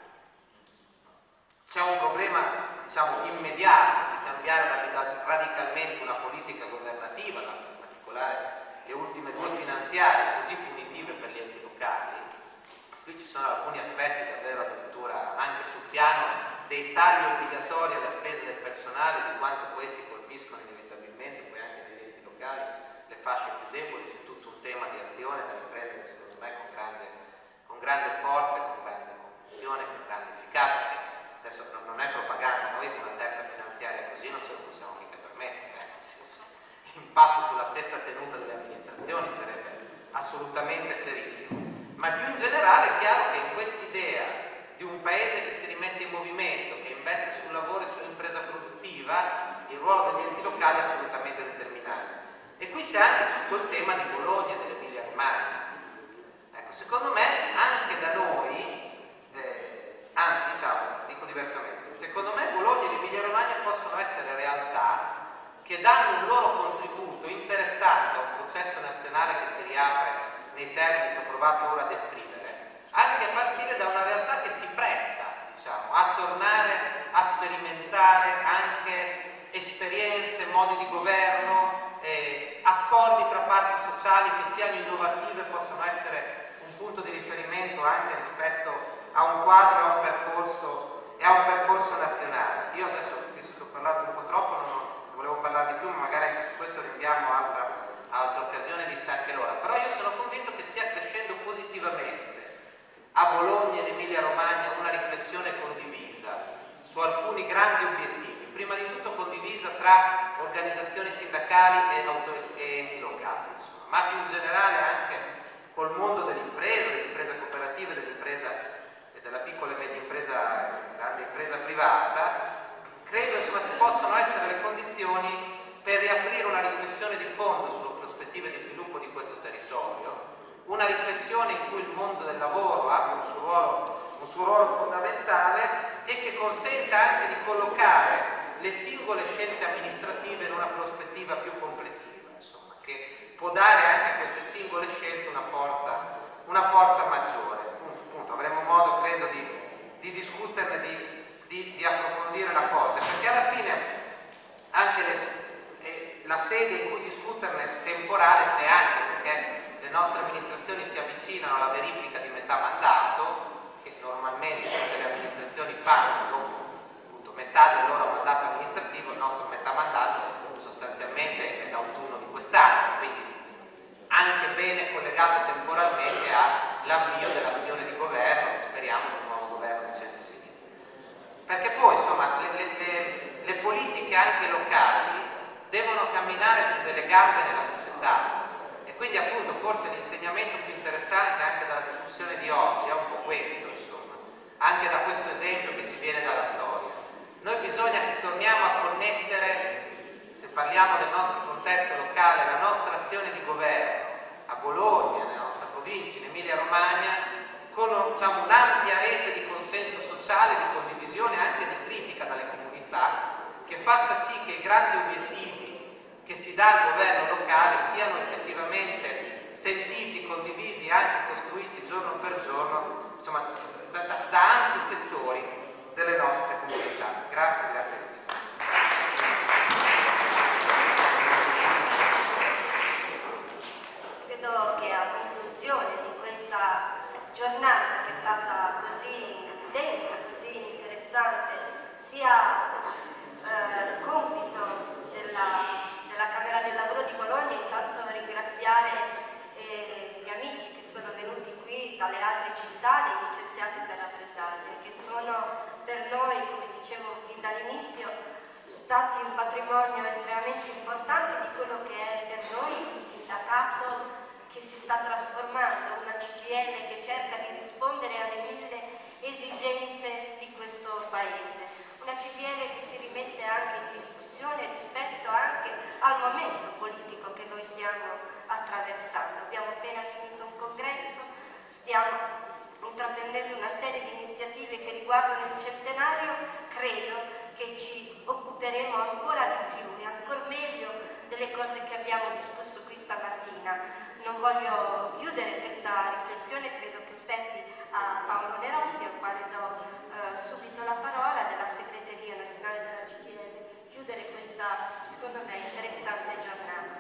C'è un problema, diciamo, immediato di cambiare radicalmente una politica governativa, in particolare le ultime due finanziarie così punitive per gli enti locali. Qui ci sono alcuni aspetti davvero addirittura anche sul piano dei tagli obbligatori alle spese del personale, di quanto questi colpiscono inevitabilmente poi anche negli enti locali le fasce più deboli. C'è tutto un tema di azione da riprendere secondo me con grande, con grande forza, con grande convinzione, con grande efficacia. Adesso non è propaganda, noi una terza finanziaria così non ce lo possiamo mica permettere, eh? Nel senso, l'impatto sulla stessa tenuta delle amministrazioni sarebbe assolutamente serissimo. Ma più in generale è chiaro che in quest'idea di un paese che si rimette in movimento, che investe sul lavoro e sull'impresa produttiva, il ruolo degli enti locali è assolutamente determinante. E qui c'è anche tutto il tema di Bologna e dell'Emilia Romagna. Ecco, secondo me anche da noi, eh, anzi diciamo, diversamente. Secondo me Bologna e l'Emilia Romagna possono essere realtà che danno un loro modi di governo, eh, accordi tra parti sociali che siano innovative e possano essere un punto di riferimento anche rispetto a un quadro e a un percorso, e a un percorso nazionale. Io adesso, visto che ho parlato un po' troppo, non, non volevo parlare di più, ma magari anche su questo rinviamo altra, altra occasione vista anche l'ora. Però io sono convinto che stia crescendo positivamente a Bologna e in Emilia Romagna una riflessione condivisa su alcuni grandi obiettivi, prima di tutto condivisa tra organizzazioni sindacali e enti locali, insomma, ma più in generale anche col mondo dell'impresa, dell'impresa cooperativa, dell'impresa e della piccola e media impresa, grande impresa privata. Credo insomma ci possono essere le condizioni per riaprire una riflessione di fondo sulle prospettive di sviluppo di questo territorio, una riflessione in cui il mondo del lavoro abbia un suo ruolo, un suo ruolo fondamentale e che consenta anche di collocare le singole scelte amministrative in una prospettiva più complessiva, insomma, che può dare anche a queste singole scelte una forza, una forza maggiore. Appunto, avremo modo, credo, di, di discuterne, di, di, di approfondire la cosa, perché alla fine anche le, eh, la sede in cui discuterne temporale c'è anche, perché le nostre amministrazioni si avvicinano alla verifica di metà mandato, che normalmente tutte le amministrazioni fanno dopo appunto metà del loro mandato amministrativo. Il nostro metà mandato sostanzialmente è d'autunno di quest'anno, quindi anche bene collegato temporalmente all'avvio dell'azione di governo, speriamo di un nuovo governo di centro-sinistra. Perché poi insomma le, le, le, le politiche anche locali devono camminare su delle gambe nella società. E quindi appunto forse l'insegnamento più interessante anche dalla discussione di oggi è un po' questo, insomma, anche da questo esempio che ci viene dalla storia. Noi bisogna che torniamo a connettere, se parliamo del nostro contesto locale, la nostra azione di governo a Bologna, nella nostra provincia, in Emilia Romagna, con diciamo, un'ampia rete di consenso sociale, di condivisione, anche di critica dalle comunità, che faccia sì che i grandi obiettivi che si dà al governo locale siano effettivamente sentiti, condivisi e anche costruiti giorno per giorno, insomma, da, da, da ampi settori delle nostre comunità. Grazie, grazie a tutti. Credo che a conclusione di questa giornata, che è stata così intensa, così interessante, sia eh, compito della della Camera del Lavoro di Bologna, intanto ringraziare eh, gli amici che sono venuti qui dalle altre città, dei licenziati per rappresaglie, che sono per noi, come dicevo fin dall'inizio, stati un patrimonio estremamente importante di quello che è per noi il sindacato che si sta trasformando, una C G I L che cerca di rispondere alle mille esigenze di questo Paese. Una C G I L che si rimette anche in discussione rispetto anche al momento politico che noi stiamo attraversando. Abbiamo appena finito un congresso, stiamo intraprendendo una serie di iniziative che riguardano il centenario. Credo che ci occuperemo ancora di più e ancora meglio delle cose che abbiamo discusso qui stamattina. Non voglio chiudere questa riflessione, credo che spetti a Paolo Nerozzi, al quale do eh, subito la parola, della segreteria nazionale della C G I L, chiudere questa, secondo me, interessante giornata.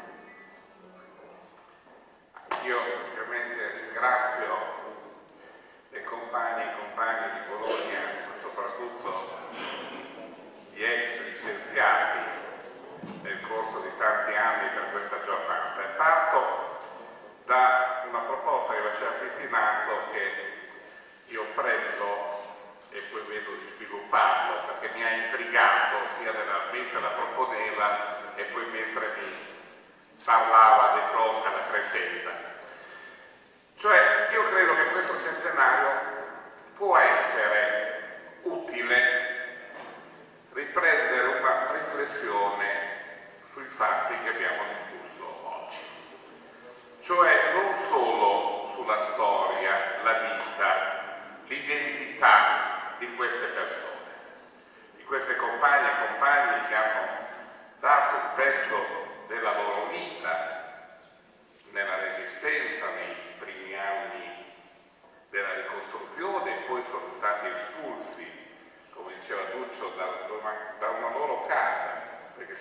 Io ovviamente ringrazio le compagne e compagni di Bologna, ma soprattutto gli ex licenziati nel corso di tanti anni per questa giornata. E parto da una proposta che faceva Pizzinato, che io prendo e poi vedo di svilupparlo, perché mi ha intrigato sia nella mentre la proponeva e poi mentre mi parlava di fronte alla Crescenta. Cioè, io credo che questo centenario può essere utile riprendere una riflessione sui fatti che abbiamo discusso oggi. Cioè, non solo sulla storia, la vita, l'identità di queste persone, di queste compagne e compagni che hanno dato un pezzo della loro vita nella resistenza nei primi anni della ricostruzione e poi sono stati espulsi, come diceva Duccio, da una, da una loro casa, perché se vediamo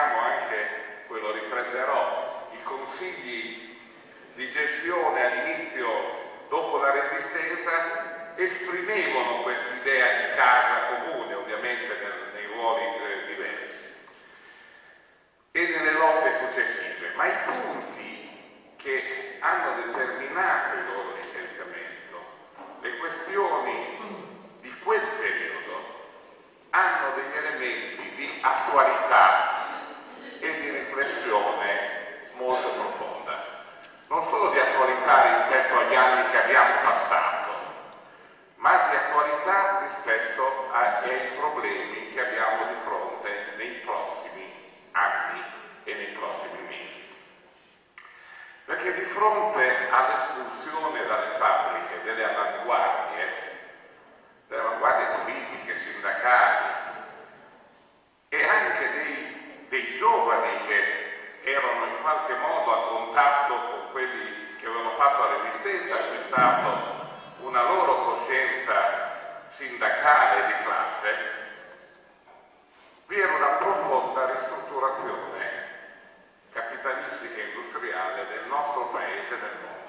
richiamo anche, poi lo riprenderò, i consigli di gestione all'inizio, dopo la Resistenza, esprimevano quest'idea di casa comune, ovviamente nel, nei ruoli eh, diversi, e nelle lotte successive, ma i punti che hanno determinato il loro licenziamento, le questioni di quel periodo, hanno degli elementi di attualità e di riflessione molto profonda. Non solo di attualità rispetto agli anni che abbiamo passato, ma di attualità rispetto ai problemi che abbiamo di fronte nei prossimi anni e nei prossimi mesi. Perché di fronte all'espulsione dalle fabbriche delle avanguardie, delle avanguardie politiche, sindacali e anche dei, dei giovani che erano in qualche modo a contatto con quelli che avevano fatto la Resistenza, acquistato una loro coscienza sindacale di classe, vi era una profonda ristrutturazione capitalistica e industriale del nostro paese e del mondo.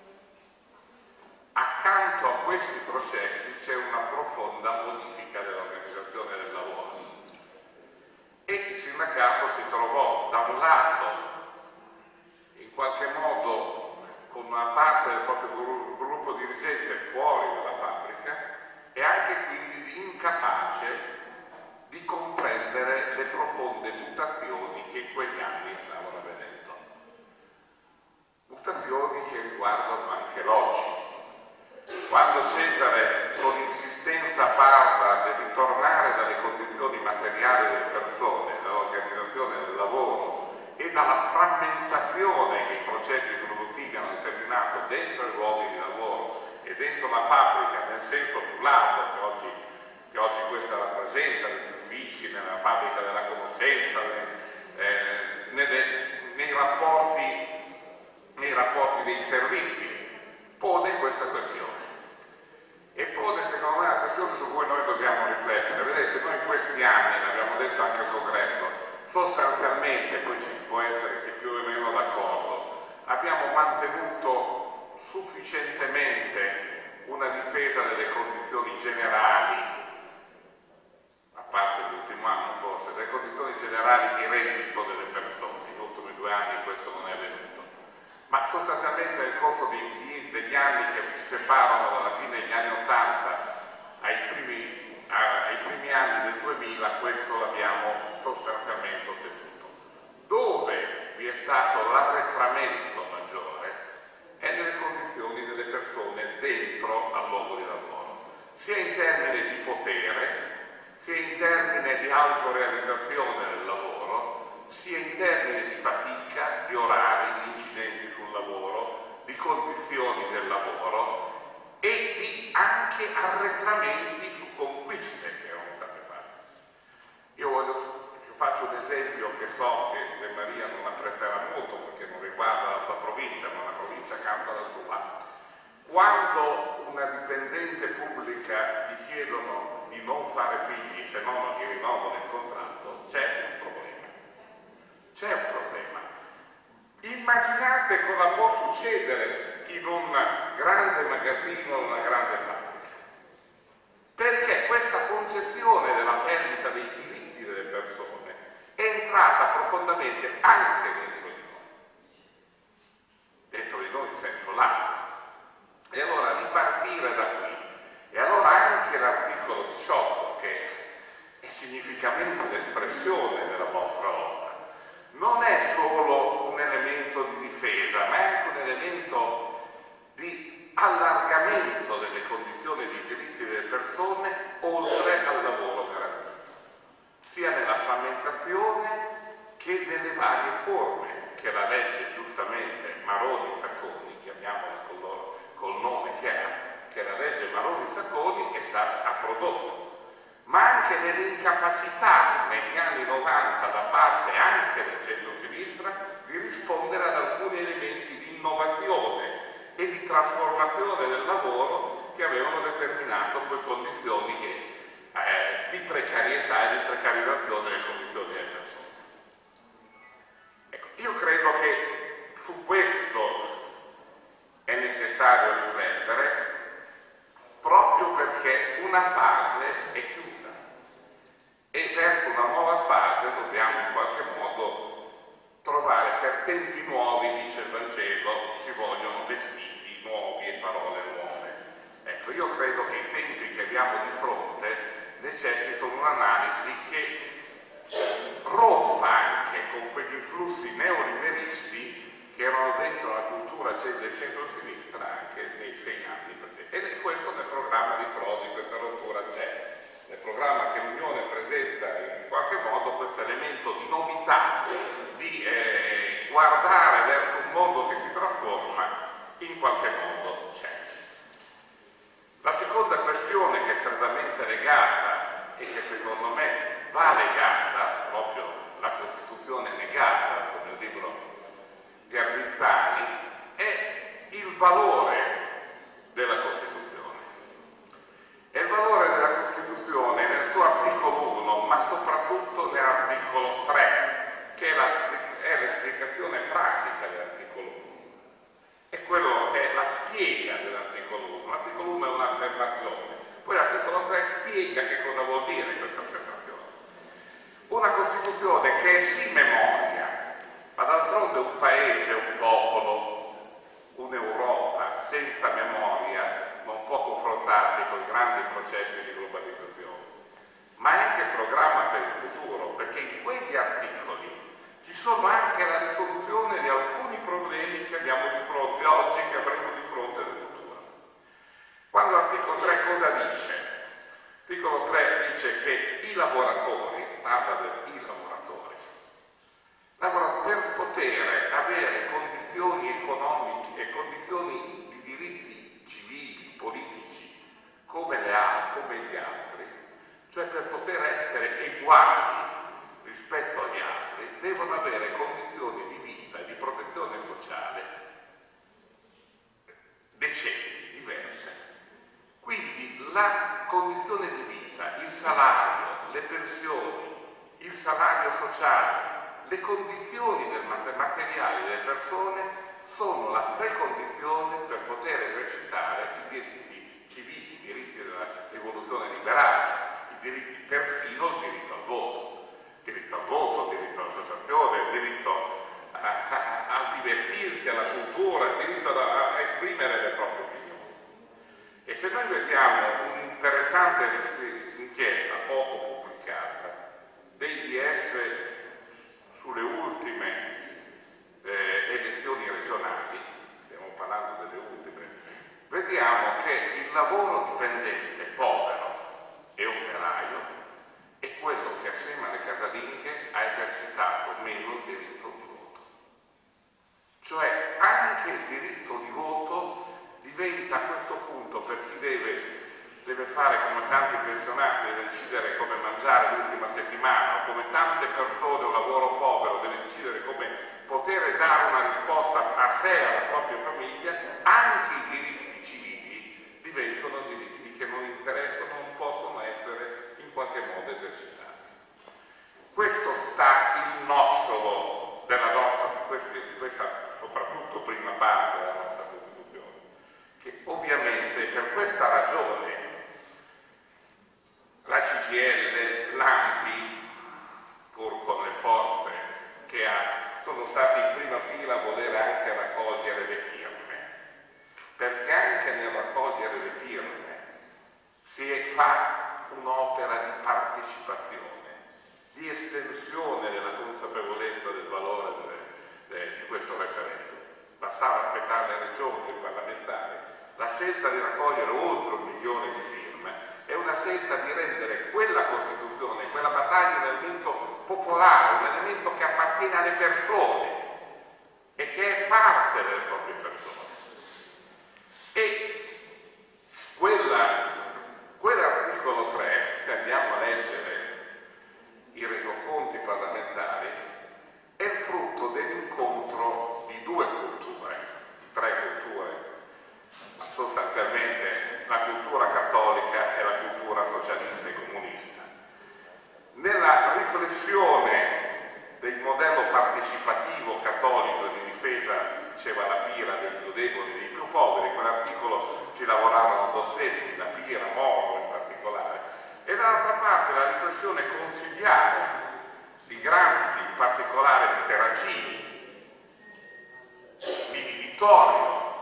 Accanto a questi processi c'è una profonda modifica dell'organizzazione del lavoro e il sindacato si trovò da un lato in qualche modo con una parte del proprio gru- gruppo dirigente fuori dalla fabbrica e anche quindi incapace di comprendere le profonde mutazioni che in quegli anni stavano avvenendo. Mutazioni che riguardano anche l'oggi. Quando Cesare con insistenza parla di ritornare dalle condizioni materiali delle persone, dall'organizzazione del lavoro e dalla frammentazione che i processi produttivi hanno determinato dentro i luoghi di lavoro e dentro la fabbrica, nel senso più largo che oggi, che oggi questa rappresenta, negli uffici, nella fabbrica della conoscenza, eh, nelle, nei, rapporti, nei rapporti dei servizi, pone questa questione. E pone secondo me la questione su cui noi dobbiamo riflettere. Vedete, noi in questi anni, l'abbiamo detto anche al congresso, sostanzialmente, poi ci può essere che più o meno d'accordo, abbiamo mantenuto sufficientemente una difesa delle condizioni generali, a parte l'ultimo anno forse, delle condizioni generali di reddito delle persone. Negli ultimi due anni questo non è avvenuto. Ma sostanzialmente nel corso di, di, degli anni che ci separano dalla fine degli anni Ottanta ai primi, a, ai primi anni del duemila, questo l'abbiamo sostanzialmente ottenuto. Dove vi è stato l'arretramento maggiore è nelle condizioni delle persone dentro al luogo di lavoro, sia in termini di potere, sia in termini di autorealizzazione del lavoro, sia in termini di fatica, di orari, di incidenti sul lavoro, di condizioni del lavoro e di anche arretramenti su conquiste che erano state fatte. Io voglio, faccio un esempio che so che De Maria non apprezzerà molto perché non riguarda la sua provincia, ma la provincia accanto alla sua. Quando una dipendente pubblica gli chiedono di non fare figli se non di rinnovo del contratto, c'è un problema. C'è un problema. Immaginate cosa può succedere in un grande magazzino o una grande fabbrica. Perché questa concezione della perdita dei diritti delle persone è entrata profondamente anche dentro di noi. Dentro di noi in senso largo. E allora ripartire da qui. E allora anche l'articolo diciotto, che è significativamente l'espressione della vostra opera, non è solo un elemento di difesa, ma è anche un elemento di allargamento delle condizioni di diritti delle persone oltre al lavoro garantito, sia nella frammentazione che nelle varie forme che la legge giustamente Maroni-Sacconi, chiamiamola col, loro, col nome che ha, che la legge Maroni-Sacconi è stata, ha prodotto, ma anche nell'incapacità negli anni novanta da parte anche del centro-sinistra di rispondere ad alcuni elementi di innovazione e di trasformazione del lavoro che avevano determinato poi condizioni che, eh, di precarietà e di precarizzazione delle condizioni delle persone. credo che i tempi che abbiamo di fronte necessitano un'analisi che rompa anche con quegli influssi neoliberisti che erano dentro la cultura del centro-sinistra anche nei sei anni precedenti. E questo nel programma di Prodi, questa rottura c'è. Nel programma che l'Unione presenta in qualche modo questo elemento di novità, di eh, guardare verso un mondo che si trasforma, in qualche modo c'è. La seconda questione che è strettamente legata e che secondo me va legata, proprio la Costituzione negata, come il libro di Arbizzani, è il valore della Costituzione. E il valore della Costituzione nel suo articolo uno, ma soprattutto nell'articolo tre, che è la, è l'esplicazione pratica dell'articolo uno. E quello è la spiega dell'articolo uno. L'articolo uno è un'affermazione, poi l'articolo tre spiega che cosa vuol dire questa affermazione. Una Costituzione che è sì memoria, ma d'altronde un paese, un popolo, un'Europa senza memoria non può confrontarsi con i grandi processi di globalizzazione, ma è anche programma per il futuro, perché in quegli articoli ci sono anche la risoluzione di alcuni problemi che abbiamo di fronte oggi, che avremo di fronte nel futuro. Quando l'articolo tre cosa dice? L'articolo tre dice che i lavoratori, parla dei lavoratori, lavorano per poter avere condizioni economiche e condizioni di diritti civili, politici, come le ha, come gli altri, cioè per poter essere uguali rispetto agli altri, devono avere condizioni di vita e di protezione sociale decenti, diverse. Quindi la condizione di vita, il salario, le pensioni, il salario sociale, le condizioni del materiali delle persone sono la precondizione per poter esercitare i diritti civili, i diritti della rivoluzione liberale, i diritti, perfino il diritto al voto. Il diritto al voto, il diritto all'associazione, il diritto a, a, a divertirsi, alla cultura, il diritto a, a esprimere le proprie opinioni. E se noi vediamo un'interessante inchiesta poco pubblicata dei D S sulle ultime eh, elezioni regionali, stiamo parlando delle ultime, vediamo che il lavoro dipendente povero e operaio è quello che assieme alle casalinghe ha esercitato meno il diritto di voto. Cioè anche il diritto di voto diventa a questo punto, per chi deve, deve fare come tanti pensionati, deve decidere come mangiare l'ultima settimana, o come tante persone un lavoro povero, deve decidere come poter dare una risposta a sé e alla propria famiglia, anche i diritti civili diventano diritti che non interessano, non possono essere in qualche modo esercitati. Questo sta il nocciolo della nostra, di questa soprattutto prima parte della nostra Costituzione, che ovviamente per questa ragione la C G I L, l'A N P I, pur con le forze che ha, sono stati in prima fila a voler anche raccogliere le firme, perché anche nel raccogliere le firme si fa un'opera di partecipazione, di estensione della consapevolezza del valore delle, de, di questo referendum. Bastava aspettare le regioni, i parlamentari. La scelta di raccogliere oltre un milione di firme è una scelta di rendere quella Costituzione, quella battaglia un elemento popolare, un elemento che appartiene alle persone e che è parte delle proprie persone. E quella, quell'articolo tre, se andiamo a leggere i resoconti parlamentari, è il frutto dell'incontro di due culture, tre culture, sostanzialmente la cultura cattolica e la cultura socialista e comunista. Nella riflessione del modello partecipativo cattolico di difesa, diceva la Pira, dei più deboli, dei più poveri, quell'articolo ci lavoravano Dossetti, la Pira, Moro in particolare, e dall'altra parte la riflessione consigliare di Gramsci, in particolare di Terracini, di Di Vittorio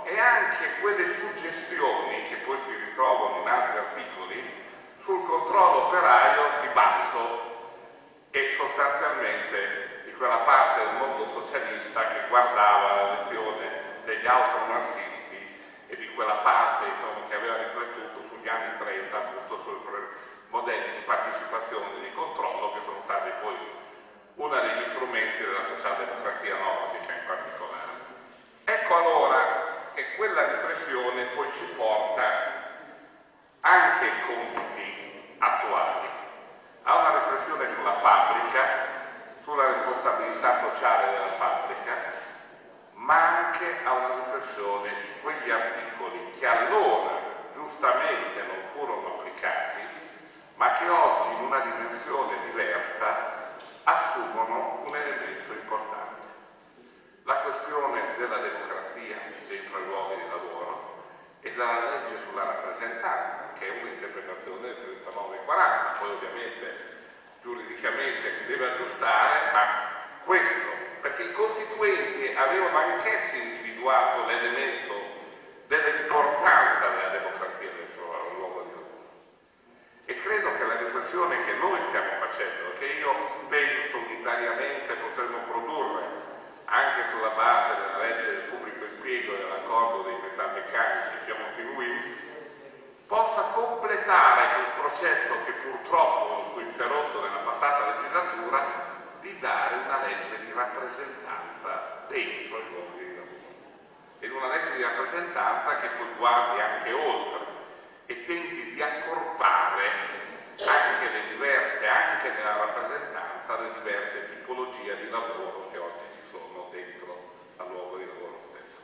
e anche quelle suggestioni che poi si ritrovano in altri articoli sul controllo operaio di basso e sostanzialmente di quella parte del mondo socialista che guardava la lezione degli austro-marxisti e di quella parte, insomma, che aveva riflettuto sugli anni trenta appunto sui modelli di partecipazione e di controllo che sono stati poi uno degli strumenti della socialdemocrazia nordica in particolare. Ecco allora che quella riflessione poi ci porta anche ai compiti attuali, a una riflessione sulla fabbrica, sulla responsabilità sociale della fabbrica, ma anche a una riflessione di quegli articoli che allora giustamente non furono applicati, ma che oggi in una dimensione diversa assumono un elemento importante. La questione della democrazia dentro i luoghi di lavoro e della legge sulla rappresentanza, che è un'interpretazione del trentanove quaranta, poi ovviamente giuridicamente si deve aggiustare, ma questo, perché i costituenti avevano anch'essi individuato l'elemento dell'importanza della democrazia dentro il luogo di lavoro. E credo che la riflessione che noi stiamo facendo, che io penso unitariamente potremmo produrre anche sulla base della legge del pubblico impiego e dell'accordo dei metalmeccanici Fiamma-Figuini, possa completare quel processo che purtroppo fu interrotto nella passata legislatura di dare una legge di rappresentanza dentro i luoghi di lavoro. Ed una legge di rappresentanza che poi guardi anche oltre e tenti di accorpare anche le diverse, anche nella rappresentanza, le diverse tipologie di lavoro che oggi ci sono dentro al luogo di lavoro stesso.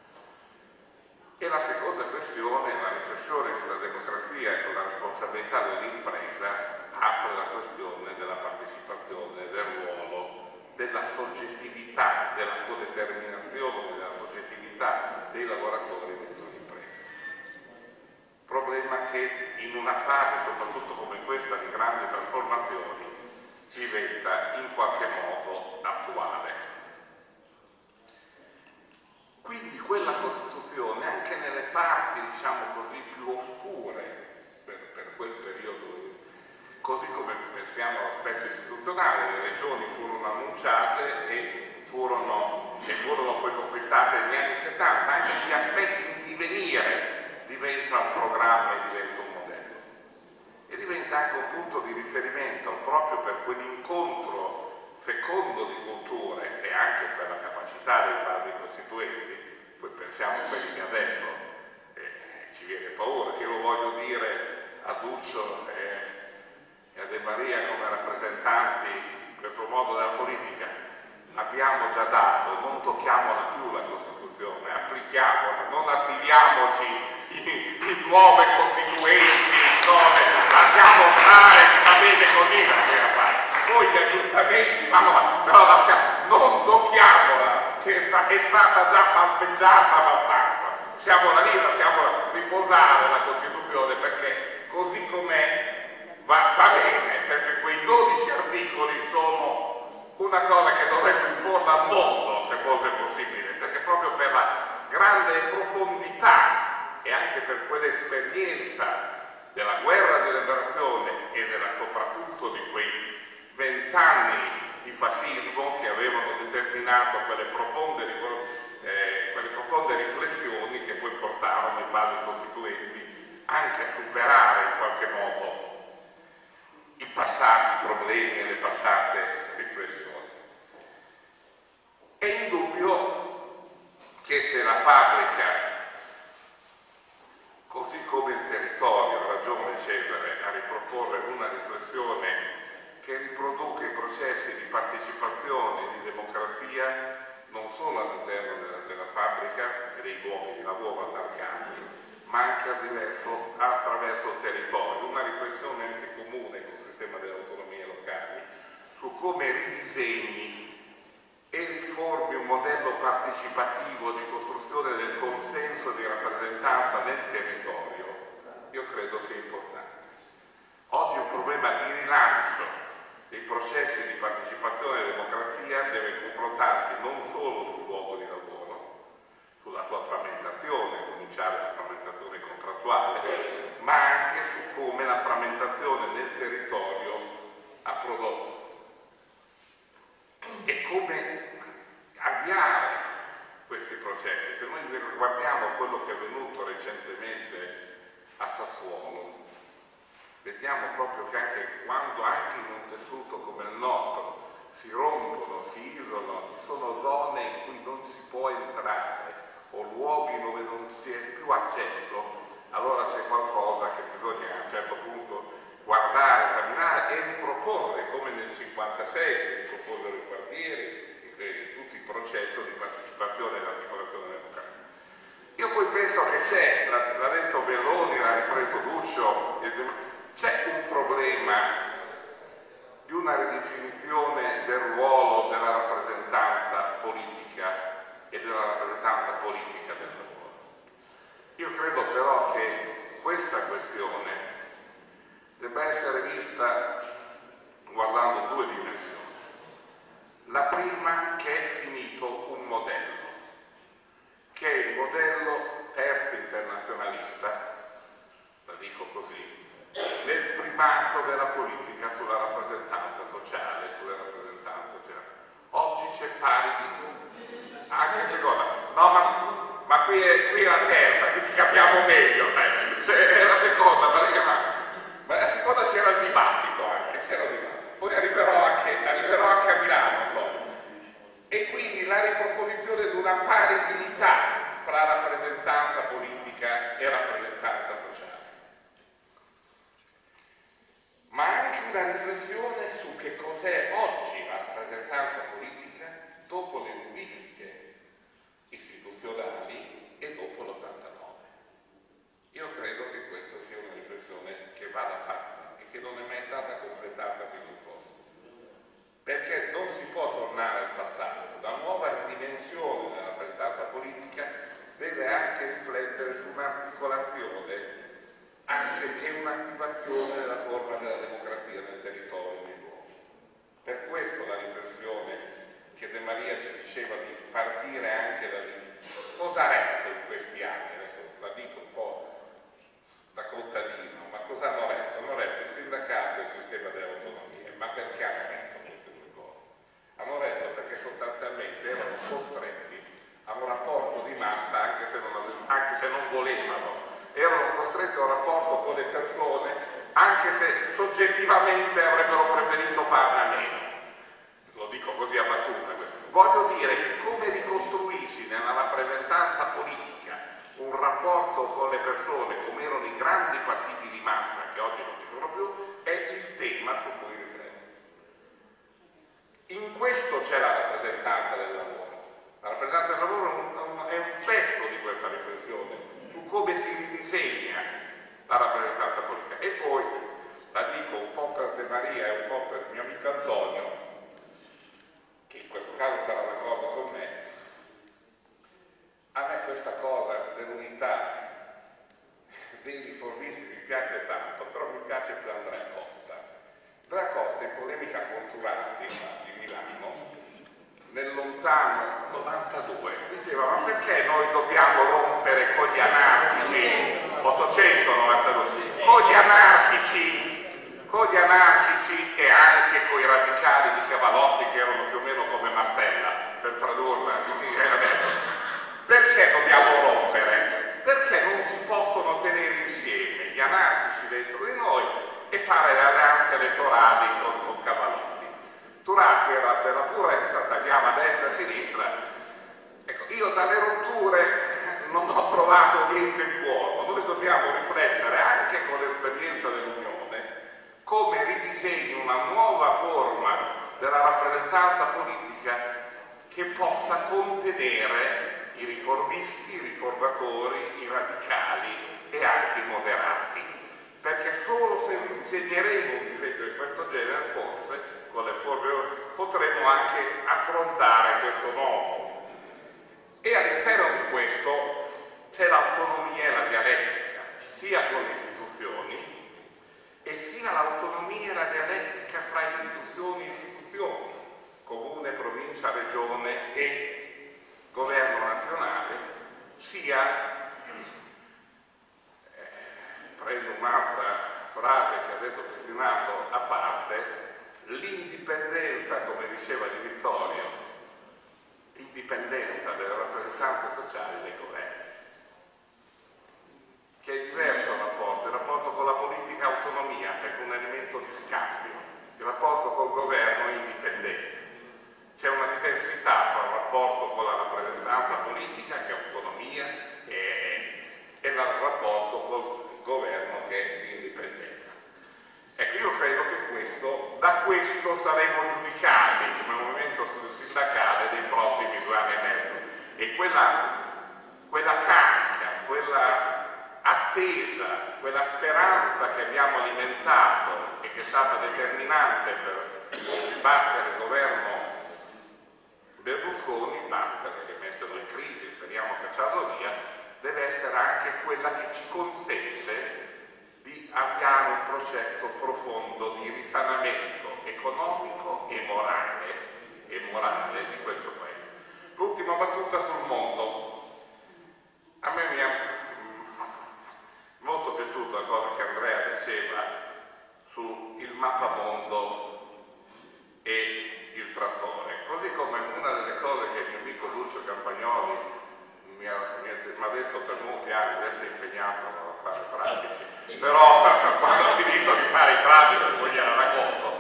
E la seconda questione, la riflessione sulla democrazia e sulla responsabilità dell'impresa, apre la questione della partecipazione, del ruolo, della soggettività, della codeterminazione, della soggettività dei lavoratori dentro l'impresa. Problema che in una fase, soprattutto come questa, di grandi trasformazioni, diventa in qualche modo attuale. Quindi quella Costituzione, anche nelle parti, diciamo così, più oscure per, per quel periodo, così come pensiamo all'aspetto istituzionale, le regioni furono annunciate e furono, e furono poi conquistate negli anni settanta, anche gli aspetti in divenire diventa un programma e diventa un modello. E diventa anche un punto di riferimento proprio per quell'incontro fecondo di culture e anche per la capacità dei padri costituenti. Poi pensiamo a quelli che adesso eh, ci viene paura. Io lo voglio dire a Duccio e, e a De Maria come rappresentanti in questo modo della politica. Abbiamo già dato, non tocchiamola più la Costituzione, applichiamola, non attiviamoci in, in nuove costituenti, dove lasciamo stare, va bene così la prima parte. Poi gli aggiustamenti, ma no, però lasciamo, non tocchiamola, che è, sta, è stata già palpeggiata abbastanza. Siamo lì, lasciamola riposare la Costituzione, perché così com'è va, va bene, perché quei dodici articoli sono una cosa che dovrebbe imporla al mondo, se fosse possibile, perché proprio per la grande profondità e anche per quell'esperienza della guerra di liberazione e della, soprattutto di quei vent'anni di fascismo che avevano determinato quelle profonde, eh, quelle profonde riflessioni che poi portarono i padri costituenti anche a superare in qualche modo i passati problemi e le passate riflessioni. È indubbio che se la fabbrica, così come il territorio, ha ragione Cesare a riproporre una riflessione che riproduca i processi di partecipazione e di democrazia non solo all'interno della, della fabbrica e dei luoghi di lavoro allargati, ma anche attraverso, attraverso il territorio, una riflessione anche comune col sistema delle autonomie locali su come ridisegni e riformi un modello partecipativo di costruzione del consenso di rappresentanza nel territorio, io credo sia importante. Oggi un problema di rilancio dei processi di partecipazione e democrazia deve confrontarsi non solo sul luogo di lavoro, sulla sua frammentazione, processi. Se noi guardiamo quello che è avvenuto recentemente a Sassuolo, vediamo proprio che anche quando anche in un tessuto come il nostro si rompono, si isolano, ci sono zone in cui non si può entrare o luoghi dove non si è più accesso, allora c'è qualcosa che bisogna a un certo punto guardare, esaminare e riproporre, come nel cinquantasei si riproposero i quartieri e tutto il progetto di partecipazione e articolazione democratica. Io poi penso che c'è, l'ha detto Belloni, l'ha ripreso Duccio, c'è un problema di una ridefinizione del ruolo della rappresentanza politica e della rappresentanza politica del lavoro. Io credo però che questa questione debba essere vista guardando due dimensioni. La prima, che è finito un modello, che è il modello terzo internazionalista, la dico così, del primato della politica sulla rappresentanza sociale, sulle rappresentanze sociali. Oggi c'è pari di anche seconda, no ma, ma qui, è, qui è la terza, qui ci capiamo meglio, eh. Cioè, è la seconda, ma, ma la seconda c'era il dibattito anche, c'era il dibattito. Poi arriverò anche, arriverò anche a Milano poi. E quindi la riproposizione di una pari dignità fra rappresentanza politica e rappresentanza sociale. Ma anche una riflessione su che cos'è oggi la rappresentanza politica dopo le modifiche istituzionali e dopo l'ottantanove. Io credo che questa sia una riflessione che vada fatta e che non è mai stata completata fino in fondo. Perché non si può tornare al passato. La nuova dimensione della rappresentanza politica deve anche riflettere su un'articolazione anche e un'attivazione della forma della democrazia nel territorio e nei luoghi. Per questo la riflessione che De Maria ci diceva di partire anche da lì. Cosa ha retto in questi anni? Adesso la dico un po' da contadino, ma cosa hanno retto? Hanno retto il sindacato e il sistema delle autonomie. Ma perché hanno retto queste due cose? Hanno retto perché sostanzialmente erano costretti a un rapporto di massa anche se non, anche se non volevano. Erano costretti a un rapporto con le persone anche se soggettivamente avrebbero preferito farne a meno. Lo dico così a battuta. Voglio dire che come ricostruirsi nella rappresentanza politica un rapporto con le persone come erano i grandi partiti di massa che oggi non ci sono più è il tema su cui riflettere. In questo c'è la rappresentanza del lavoro. La rappresentanza del lavoro è un pezzo di questa riflessione su come si ridisegna la rappresentanza politica. E poi, la dico un po' per De Maria e un po' per il mio amico Antonio, che in questo caso sarà d'accordo con me, a me questa cosa dell'unità dei riformisti mi piace tanto, però mi piace più Andrea Costa. Andrea Costa, in polemica con Turati di Milano, nel lontano novantadue, diceva: ma perché noi dobbiamo rompere con gli anarchici, ottocentonovantadue, con gli anarchici, con gli anarchici e anche con i radicali di Cavalotti che erano più o meno come Martella, per tradurla, perché dobbiamo rompere? Perché non si possono tenere insieme gli anarchici dentro di noi e fare le alleanze elettorali con, con Cavalotti. Turati era per la purezza, tagliava a destra e a sinistra. Ecco, io dalle rotture non ho trovato niente di buono. Noi dobbiamo riflettere anche con l'esperienza dell'Unione come ridisegni una nuova forma della rappresentanza politica che possa contenere i riformisti, i riformatori, i radicali e anche i moderati. Perché solo se disegneremo un disegno di questo genere, forse, con le forme, potremo anche affrontare questo nuovo. E all'interno di questo c'è l'autonomia e la dialettica, sia con le istituzioni e sia l'autonomia e la dialettica fra istituzioni e istituzioni, comune, provincia, regione e governo nazionale, sia, eh, prendo un'altra frase che ha detto Pezzinato a parte, l'indipendenza, come diceva Di Vittorio, l'indipendenza delle rappresentanze rapporto col governo che è di indipendenza. Ecco, io credo che questo, da questo saremo giudicati come movimento sindacale dei prossimi due anni e mezzo. E quella, quella carica, quella attesa, quella speranza che abbiamo alimentato e che è stata determinante per battere il governo Berlusconi, battere e metterlo in crisi, speriamo cacciarlo via, deve essere anche quella che ci consente di avviare un processo profondo di risanamento economico e morale, e morale di questo paese. L'ultima battuta sul mondo. A me mi è molto piaciuta la cosa che Andrea diceva sul mappamondo e il trattore, così come una delle cose che il mio amico Lucio Campagnoli mi ha, mi ha detto per molti anni, adesso è impegnato a fare pratici, però quando ho finito di fare i pratici poi gliela racconto,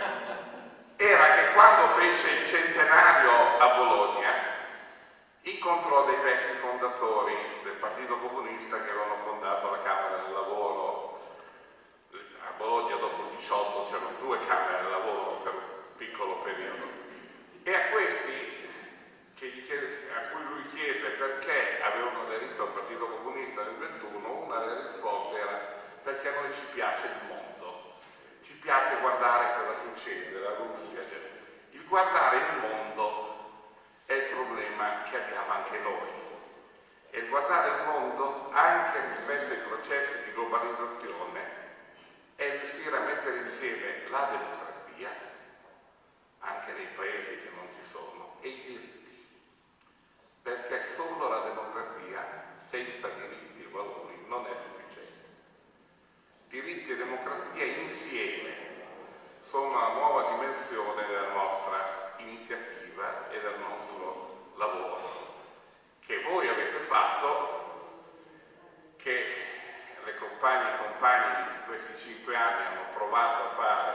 era che quando fece il centenario a Bologna incontrò dei vecchi fondatori del Partito Comunista che avevano fondato la Camera del Lavoro. A Bologna dopo il diciotto c'erano due Camere del Lavoro per un piccolo periodo. E a questi, che gli chiese, a cui lui chiese perché avevano aderito al Partito Comunista nel ventuno, una delle risposte era perché a noi ci piace il mondo, ci piace guardare cosa succede, la Russia, cioè, il guardare il mondo è il problema che abbiamo anche noi. E il guardare il mondo anche rispetto ai processi di globalizzazione è riuscire a mettere insieme la democrazia, anche nei paesi che non ci sono, e i diritti. Perché solo la democrazia senza diritti e valori non è sufficiente. Diritti e democrazia insieme sono la nuova dimensione della nostra iniziativa e del nostro lavoro, che voi avete fatto, che le compagne e compagni di questi cinque anni hanno provato a fare,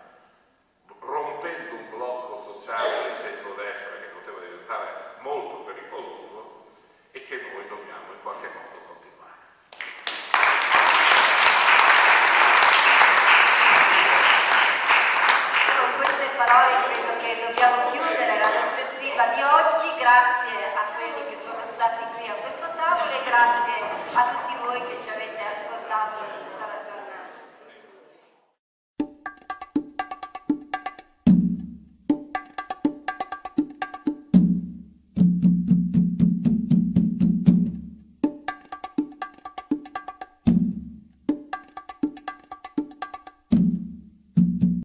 rompendo un blocco sociale del centrodestra che poteva diventare molto pericoloso e che noi dobbiamo in qualche modo continuare. Con queste parole credo che dobbiamo chiudere la nostra estiva di oggi. Grazie a quelli che sono stati qui a questo tavolo e grazie a tutti voi che ci avete